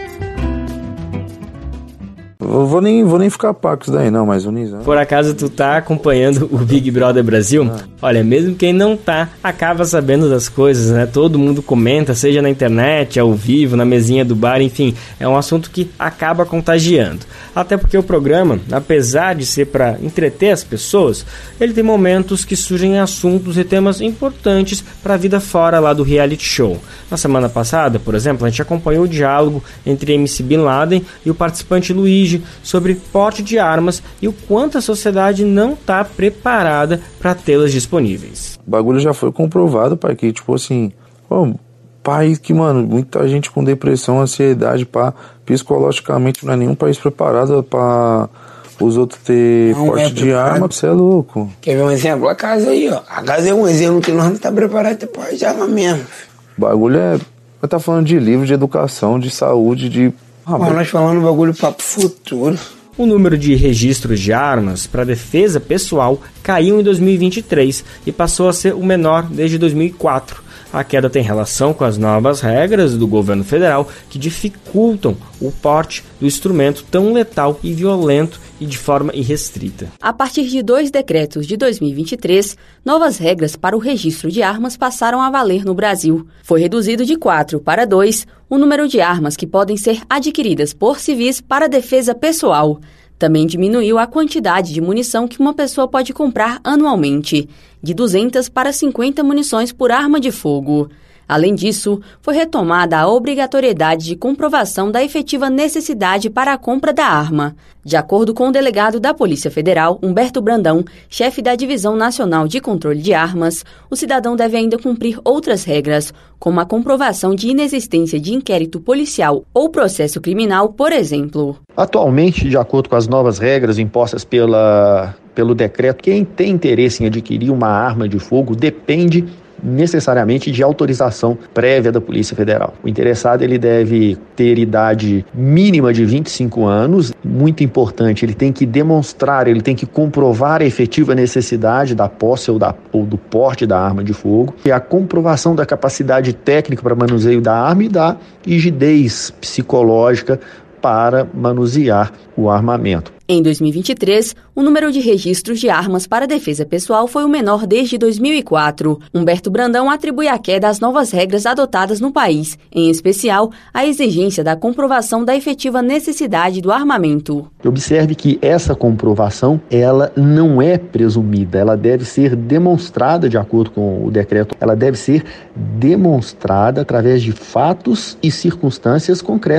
Eu vou nem, vou nem ficar pá com isso daí não, mas o Nizam... Por acaso tu tá acompanhando o Big Brother Brasil? Ah. Olha, mesmo quem não tá, acaba sabendo das coisas, né? Todo mundo comenta, seja na internet, ao vivo, na mesinha do bar, enfim. É um assunto que acaba contagiando. Até porque o programa, apesar de ser para entreter as pessoas, ele tem momentos que surgem assuntos e temas importantes para a vida fora lá do reality show. Na semana passada, por exemplo, a gente acompanhou o diálogo entre M C Bin Laden e o participante Luigi sobre porte de armas e o quanto a sociedade não está preparada para tê-las disponíveis. O bagulho já foi comprovado, pai, que tipo assim, ó, país que, mano, muita gente com depressão, ansiedade, pá, psicologicamente não é nenhum país preparado para os outros ter não porte é de arma, você é louco. Quer ver um exemplo? A casa aí, ó, a casa é um exemplo que nós não estamos preparados para ter porte de arma mesmo. O bagulho é, nós tá falando de livro, de educação, de saúde, de... Ah, mas nós falando bagulho para o futuro. O número de registros de armas para defesa pessoal caiu em dois mil e vinte e três e passou a ser o menor desde dois mil e quatro. A queda tem relação com as novas regras do governo federal que dificultam o porte do instrumento tão letal e violento e de forma irrestrita. A partir de dois decretos de dois mil e vinte e três, novas regras para o registro de armas passaram a valer no Brasil. Foi reduzido de quatro para dois o número de armas que podem ser adquiridas por civis para defesa pessoal. Também diminuiu a quantidade de munição que uma pessoa pode comprar anualmente, de duzentas para cinquenta munições por arma de fogo. Além disso, foi retomada a obrigatoriedade de comprovação da efetiva necessidade para a compra da arma. De acordo com o delegado da Polícia Federal, Humberto Brandão, chefe da Divisão Nacional de Controle de Armas, o cidadão deve ainda cumprir outras regras, como a comprovação de inexistência de inquérito policial ou processo criminal, por exemplo. Atualmente, de acordo com as novas regras impostas pela, pelo decreto, quem tem interesse em adquirir uma arma de fogo depende necessariamente de autorização prévia da Polícia Federal. O interessado ele deve ter idade mínima de vinte e cinco anos, muito importante, ele tem que demonstrar, ele tem que comprovar a efetiva necessidade da posse ou, da, ou do porte da arma de fogo, e a comprovação da capacidade técnica para manuseio da arma e da rigidez psicológica para manusear o armamento. Em dois mil e vinte e três, o número de registros de armas para defesa pessoal foi o menor desde dois mil e quatro. Humberto Brandão atribui a queda às novas regras adotadas no país, em especial a exigência da comprovação da efetiva necessidade do armamento. Observe que essa comprovação, ela não é presumida, ela deve ser demonstrada de acordo com o decreto, ela deve ser demonstrada através de fatos e circunstâncias concretos.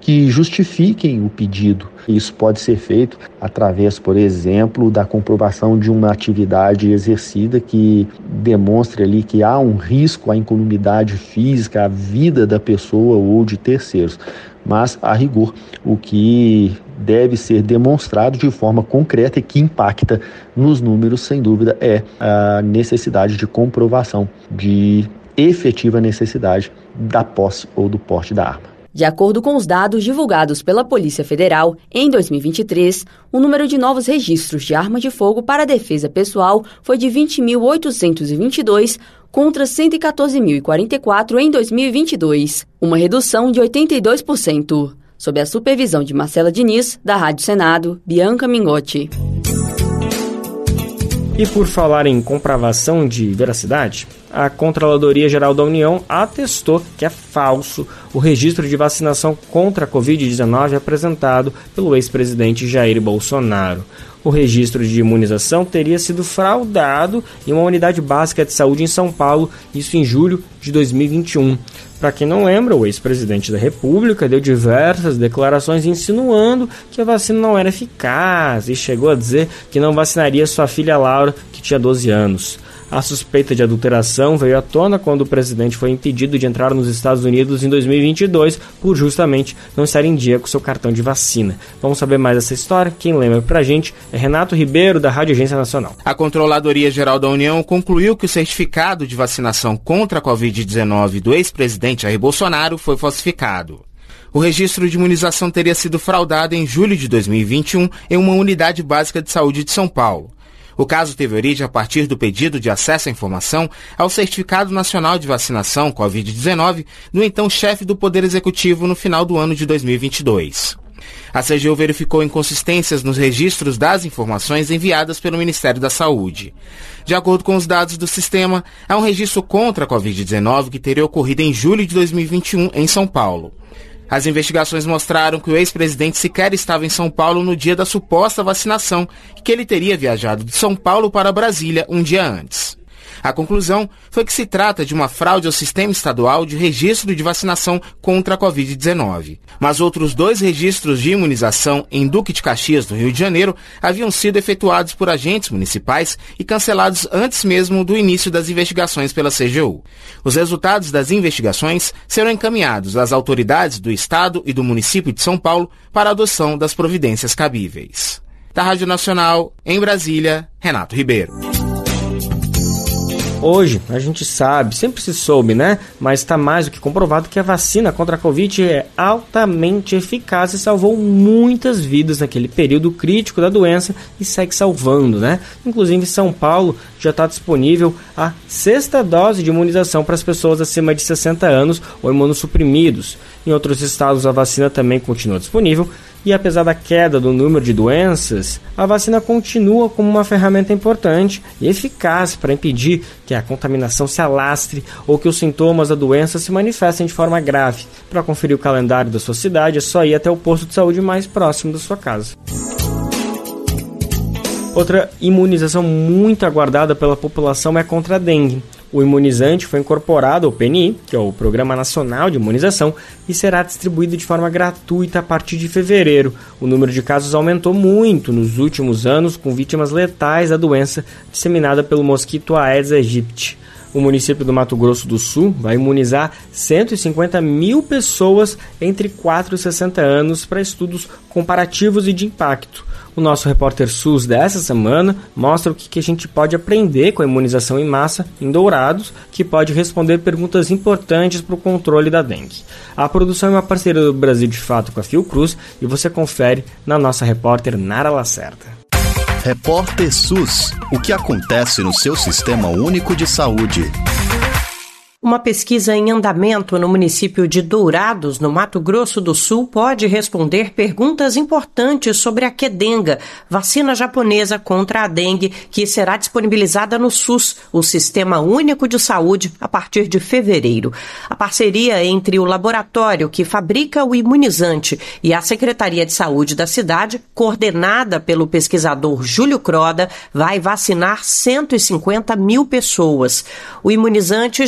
que justifiquem o pedido. Isso pode ser feito através, por exemplo, da comprovação de uma atividade exercida que demonstre ali que há um risco à incolumidade física, à vida da pessoa ou de terceiros. Mas, a rigor, o que deve ser demonstrado de forma concreta e que impacta nos números, sem dúvida, é a necessidade de comprovação de efetiva necessidade da posse ou do porte da arma. De acordo com os dados divulgados pela Polícia Federal, em dois mil e vinte e três, o número de novos registros de armas de fogo para defesa pessoal foi de vinte mil oitocentos e vinte e dois contra cento e quatorze mil e quarenta e quatro em dois mil e vinte e dois, uma redução de oitenta e dois por cento. Sob a supervisão de Marcela Diniz, da Rádio Senado, Bianca Mingotti. E por falar em comprovação de veracidade, a Controladoria Geral da União atestou que é falso o registro de vacinação contra a covid dezenove apresentado pelo ex-presidente Jair Bolsonaro. O registro de imunização teria sido fraudado em uma unidade básica de saúde em São Paulo, isso em julho de dois mil e vinte e um. Para quem não lembra, o ex-presidente da República deu diversas declarações insinuando que a vacina não era eficaz e chegou a dizer que não vacinaria sua filha Laura, que tinha doze anos. A suspeita de adulteração veio à tona quando o presidente foi impedido de entrar nos Estados Unidos em dois mil e vinte e dois por justamente não estar em dia com seu cartão de vacina. Vamos saber mais dessa história? Quem lembra pra gente é Renato Ribeiro, da Rádio Agência Nacional. A Controladoria Geral da União concluiu que o certificado de vacinação contra a covid dezenove do ex-presidente Jair Bolsonaro foi falsificado. O registro de imunização teria sido fraudado em julho de dois mil e vinte e um em uma unidade básica de saúde de São Paulo. O caso teve origem a partir do pedido de acesso à informação ao Certificado Nacional de Vacinação covid dezenove do então chefe do Poder Executivo no final do ano de dois mil e vinte e dois. A C G U verificou inconsistências nos registros das informações enviadas pelo Ministério da Saúde. De acordo com os dados do sistema, há um registro contra a covid dezenove que teria ocorrido em julho de dois mil e vinte e um em São Paulo. As investigações mostraram que o ex-presidente sequer estava em São Paulo no dia da suposta vacinação e que ele teria viajado de São Paulo para Brasília um dia antes. A conclusão foi que se trata de uma fraude ao sistema estadual de registro de vacinação contra a covid dezenove. Mas outros dois registros de imunização em Duque de Caxias, no Rio de Janeiro, haviam sido efetuados por agentes municipais e cancelados antes mesmo do início das investigações pela C G U. Os resultados das investigações serão encaminhados às autoridades do Estado e do município de São Paulo para a adoção das providências cabíveis. Da Rádio Nacional, em Brasília, Renato Ribeiro. Hoje, a gente sabe, sempre se soube, né? Mas está mais do que comprovado que a vacina contra a Covid é altamente eficaz e salvou muitas vidas naquele período crítico da doença e segue salvando, né? Inclusive, em São Paulo já está disponível a sexta dose de imunização para as pessoas acima de sessenta anos ou imunossuprimidos. Em outros estados, a vacina também continua disponível. E apesar da queda do número de doenças, a vacina continua como uma ferramenta importante e eficaz para impedir que a contaminação se alastre ou que os sintomas da doença se manifestem de forma grave. Para conferir o calendário da sua cidade, é só ir até o posto de saúde mais próximo da sua casa. Outra imunização muito aguardada pela população é contra a dengue. O imunizante foi incorporado ao P N I, que é o Programa Nacional de Imunização, e será distribuído de forma gratuita a partir de fevereiro. O número de casos aumentou muito nos últimos anos, com vítimas letais da doença disseminada pelo mosquito Aedes aegypti. O município do Mato Grosso do Sul vai imunizar cento e cinquenta mil pessoas entre quatro e sessenta anos para estudos comparativos e de impacto. O nosso repórter SUS dessa semana mostra o que a gente pode aprender com a imunização em massa em Dourados, que pode responder perguntas importantes para o controle da dengue. A produção é uma parceria do Brasil de Fato com a Fiocruz e você confere na nossa repórter Nara Lacerda. Repórter SUS. O que acontece no seu Sistema Único de Saúde? Uma pesquisa em andamento no município de Dourados, no Mato Grosso do Sul, pode responder perguntas importantes sobre a Qdenga, vacina japonesa contra a dengue, que será disponibilizada no SUS, o Sistema Único de Saúde, a partir de fevereiro. A parceria entre o laboratório que fabrica o imunizante e a Secretaria de Saúde da cidade, coordenada pelo pesquisador Júlio Croda, vai vacinar cento e cinquenta mil pessoas. O imunizante já tem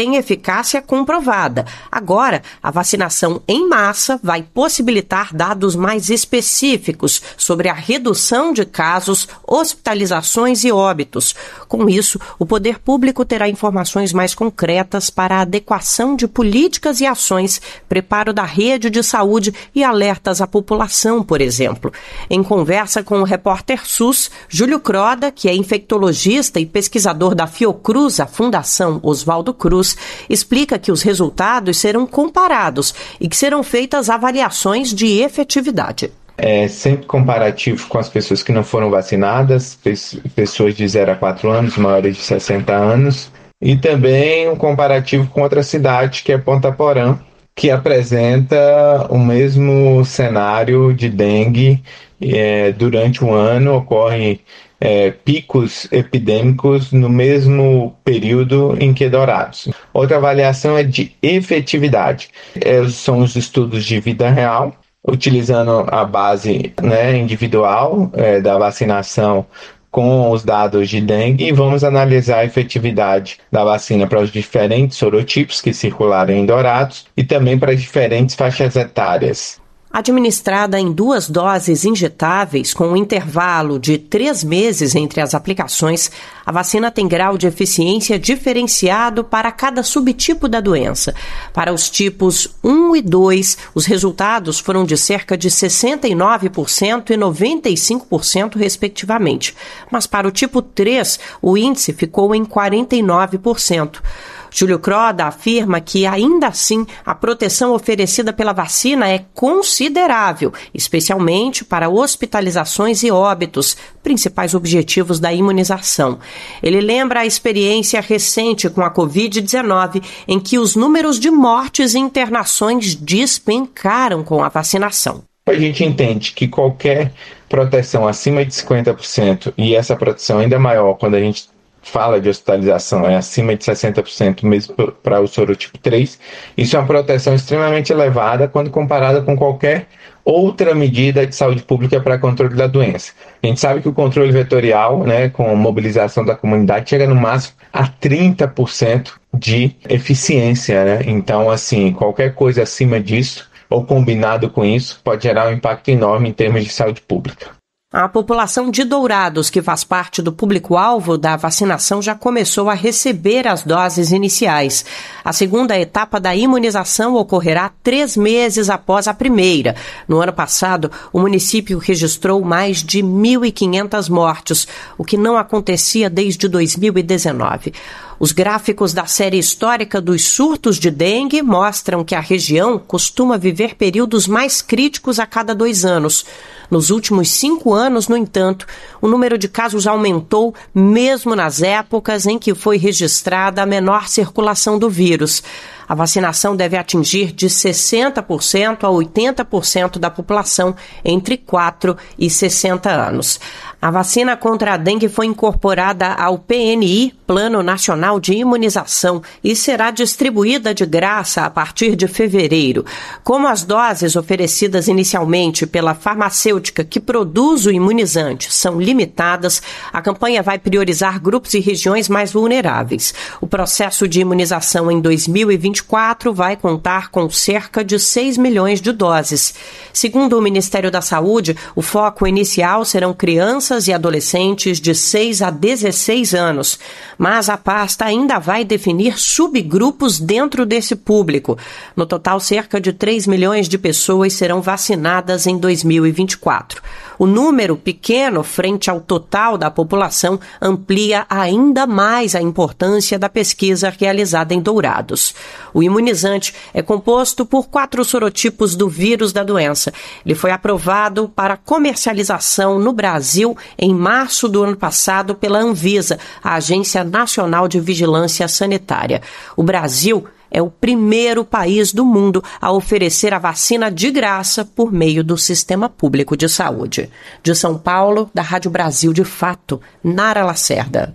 tem eficácia comprovada. Agora, a vacinação em massa vai possibilitar dados mais específicos sobre a redução de casos, hospitalizações e óbitos. Com isso, o poder público terá informações mais concretas para a adequação de políticas e ações, preparo da rede de saúde e alertas à população, por exemplo. Em conversa com o repórter SUS, Júlio Croda, que é infectologista e pesquisador da Fiocruz, a Fundação Oswaldo Cruz, explica que os resultados serão comparados e que serão feitas avaliações de efetividade. É sempre comparativo com as pessoas que não foram vacinadas, pessoas de zero a quatro anos, maiores de sessenta anos, e também um comparativo com outra cidade, que é Ponta Porã, que apresenta o mesmo cenário de dengue. É, durante o ano ocorrem é, picos epidêmicos no mesmo período em que Dourados. Outra avaliação é de efetividade. É, são os estudos de vida real, utilizando a base, né, individual é, da vacinação com os dados de dengue, e vamos analisar a efetividade da vacina para os diferentes sorotipos que circularam em Dourados e também para as diferentes faixas etárias. Administrada em duas doses injetáveis, com um intervalo de três meses entre as aplicações, a vacina tem grau de eficiência diferenciado para cada subtipo da doença. Para os tipos um e dois, os resultados foram de cerca de sessenta e nove por cento e noventa e cinco por cento, respectivamente. Mas para o tipo três, o índice ficou em quarenta e nove por cento. Júlio Croda afirma que, ainda assim, a proteção oferecida pela vacina é considerável, especialmente para hospitalizações e óbitos, principais objetivos da imunização. Ele lembra a experiência recente com a covid dezenove, em que os números de mortes e internações despencaram com a vacinação. A gente entende que qualquer proteção acima de cinquenta por cento, e essa proteção ainda maior quando a gente fala de hospitalização, é acima de sessenta por cento mesmo para o sorotipo três, isso é uma proteção extremamente elevada quando comparada com qualquer outra medida de saúde pública para controle da doença. A gente sabe que o controle vetorial, né, com mobilização da comunidade, chega no máximo a trinta por cento de eficiência, né? Então, assim, qualquer coisa acima disso, ou combinado com isso, pode gerar um impacto enorme em termos de saúde pública. A população de Dourados, que faz parte do público-alvo da vacinação, já começou a receber as doses iniciais. A segunda etapa da imunização ocorrerá três meses após a primeira. No ano passado, o município registrou mais de mil e quinhentas mortes, o que não acontecia desde dois mil e dezenove. Os gráficos da série histórica dos surtos de dengue mostram que a região costuma viver períodos mais críticos a cada dois anos. Nos últimos cinco anos, no entanto, o número de casos aumentou mesmo nas épocas em que foi registrada a menor circulação do vírus. A vacinação deve atingir de sessenta por cento a oitenta por cento da população entre quatro e sessenta anos. A vacina contra a dengue foi incorporada ao P N I, Plano Nacional de Imunização, e será distribuída de graça a partir de fevereiro. Como as doses oferecidas inicialmente pela farmacêutica que produz o imunizante são limitadas, a campanha vai priorizar grupos e regiões mais vulneráveis. O processo de imunização em dois mil e vinte e quatro vai contar com cerca de seis milhões de doses. Segundo o Ministério da Saúde, o foco inicial serão crianças e adolescentes de seis a dezesseis anos, mas a pasta ainda vai definir subgrupos dentro desse público. No total, cerca de três milhões de pessoas serão vacinadas em dois mil e vinte e quatro. O número pequeno frente ao total da população amplia ainda mais a importância da pesquisa realizada em Dourados. O imunizante é composto por quatro sorotipos do vírus da doença. Ele foi aprovado para comercialização no Brasil em março do ano passado pela Anvisa, a Agência Nacional de Vigilância Sanitária. O Brasil é o primeiro país do mundo a oferecer a vacina de graça por meio do Sistema Público de Saúde. De São Paulo, da Rádio Brasil de Fato, Nara Lacerda.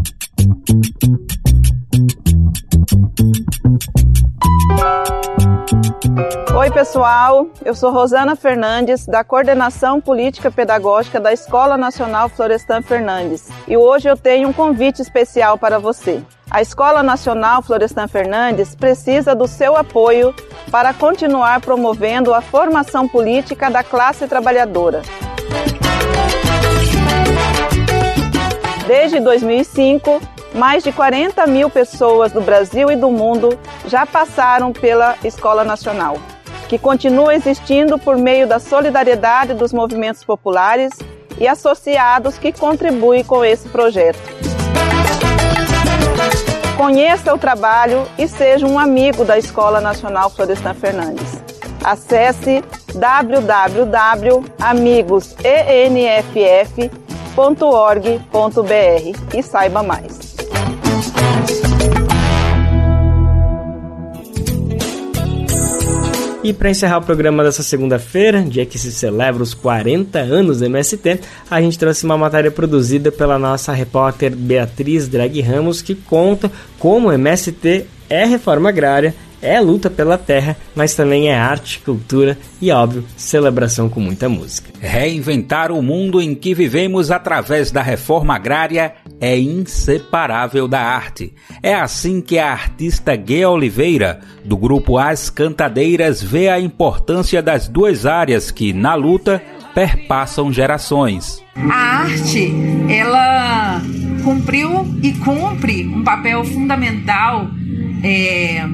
Oi, pessoal. Eu sou Rosana Fernandes, da Coordenação Política Pedagógica da Escola Nacional Florestan Fernandes. E hoje eu tenho um convite especial para você. A Escola Nacional Florestan Fernandes precisa do seu apoio para continuar promovendo a formação política da classe trabalhadora. Desde dois mil e cinco, mais de quarenta mil pessoas do Brasil e do mundo já passaram pela Escola Nacional, que continua existindo por meio da solidariedade dos movimentos populares e associados que contribuem com esse projeto. Conheça o trabalho e seja um amigo da Escola Nacional Florestan Fernandes. Acesse w w w ponto amigos e n f f ponto org ponto b r e saiba mais. E para encerrar o programa dessa segunda-feira, dia que se celebra os quarenta anos do M S T, a gente trouxe uma matéria produzida pela nossa repórter Beatriz Draghi Ramos, que conta como o M S T é reforma agrária, é luta pela terra, mas também é arte, cultura e, óbvio, celebração com muita música. Reinventar o mundo em que vivemos através da reforma agrária é inseparável da arte. É assim que a artista Guia Oliveira, do grupo As Cantadeiras, vê a importância das duas áreas que, na luta, perpassam gerações. A arte, ela cumpriu e cumpre um papel fundamental é,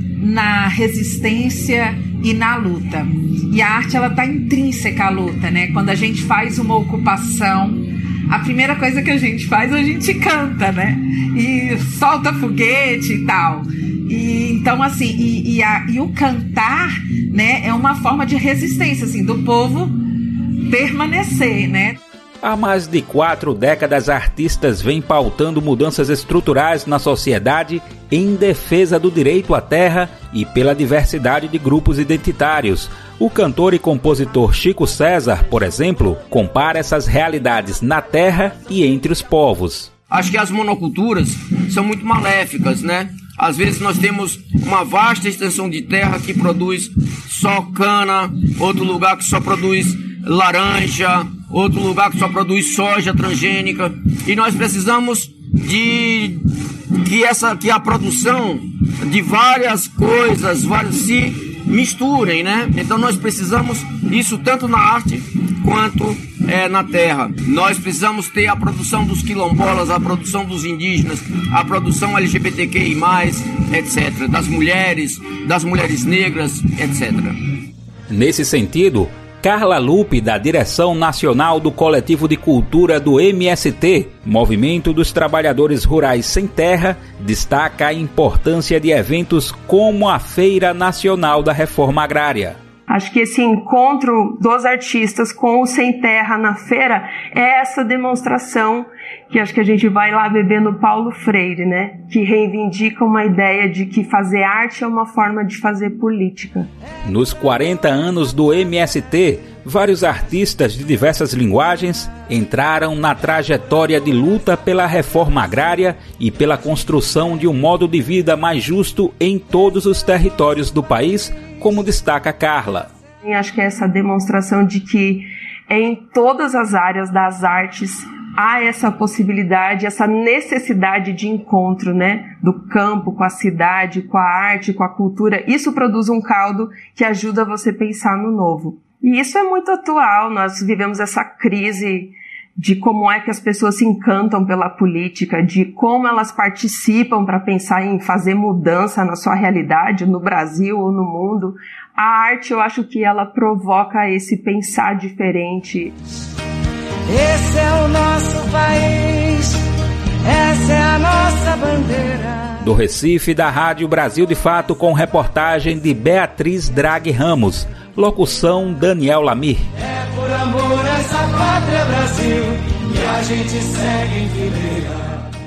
na resistência e na luta. E a arte, ela está intrínseca à luta, né? Quando a gente faz uma ocupação, a primeira coisa que a gente faz, a gente canta, né? E solta foguete e tal. E, então, assim, e, e, a, e o cantar, né, é uma forma de resistência, assim, do povo permanecer, né? Há mais de quatro décadas, artistas vêm pautando mudanças estruturais na sociedade em defesa do direito à terra e pela diversidade de grupos identitários. O cantor e compositor Chico César, por exemplo, compara essas realidades na terra e entre os povos. Acho que as monoculturas são muito maléficas, né? Às vezes nós temos uma vasta extensão de terra que produz só cana, outro lugar que só produz laranja, outro lugar que só produz soja transgênica, e nós precisamos de que essa que a produção de várias coisas várias, se misturem, né? Então nós precisamos isso tanto na arte quanto é, na terra. Nós precisamos ter a produção dos quilombolas, a produção dos indígenas, a produção L G B T Q I mais, etcétera, das mulheres, das mulheres negras, etcétera. Nesse sentido, Carla Lupe, da Direção Nacional do Coletivo de Cultura do M S T, Movimento dos Trabalhadores Rurais Sem Terra, destaca a importância de eventos como a Feira Nacional da Reforma Agrária. Acho que esse encontro dos artistas com o Sem Terra na feira é essa demonstração que acho que a gente vai lá beber no Paulo Freire, né? Que reivindica uma ideia de que fazer arte é uma forma de fazer política. Nos quarenta anos do M S T, vários artistas de diversas linguagens entraram na trajetória de luta pela reforma agrária e pela construção de um modo de vida mais justo em todos os territórios do país, como destaca Carla. E acho que é essa demonstração de que em todas as áreas das artes há essa possibilidade, essa necessidade de encontro, né, do campo com a cidade, com a arte, com a cultura. Isso produz um caldo que ajuda você a pensar no novo. E isso é muito atual, nós vivemos essa crise de como é que as pessoas se encantam pela política, de como elas participam para pensar em fazer mudança na sua realidade, no Brasil ou no mundo. A arte, eu acho que ela provoca esse pensar diferente. Esse é o nosso país, essa é a nossa bandeira. Do Recife, da Rádio Brasil de Fato, com reportagem de Beatriz Draghi Ramos. Locução Daniel Lamir. É por amor a essa pátria Brasil que a gente segue em fileira.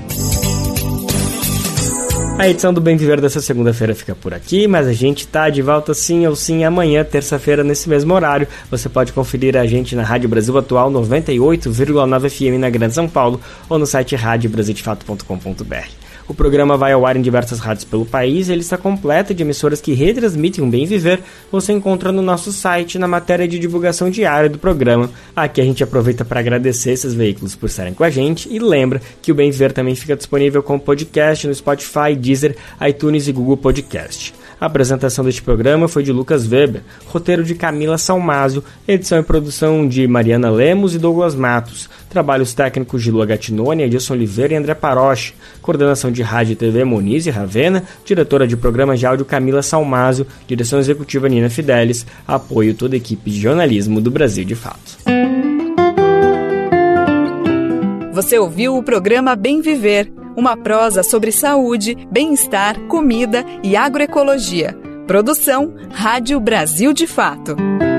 A edição do Bem Viver dessa segunda-feira fica por aqui, mas a gente tá de volta sim ou sim amanhã, terça-feira, nesse mesmo horário. Você pode conferir a gente na Rádio Brasil Atual noventa e oito vírgula nove F M na Grande São Paulo ou no site rádio brasil de fato ponto com ponto b r. O programa vai ao ar em diversas rádios pelo país e a lista completa de emissoras que retransmitem o Bem Viver você encontra no nosso site na matéria de divulgação diária do programa. Aqui a gente aproveita para agradecer esses veículos por estarem com a gente e lembra que o Bem Viver também fica disponível como podcast no Spotify, Deezer, iTunes e Google Podcast. A apresentação deste programa foi de Lucas Weber, roteiro de Camila Salmásio, edição e produção de Mariana Lemos e Douglas Matos, trabalhos técnicos de Lua Gattinoni, Edilson Oliveira e André Paroche, coordenação de rádio e T V Moniz e Ravena, diretora de programa de áudio Camila Salmásio, direção executiva Nina Fidelis, apoio toda a equipe de jornalismo do Brasil de Fato. Você ouviu o programa Bem Viver, uma prosa sobre saúde, bem-estar, comida e agroecologia. Produção Rádio Brasil de Fato.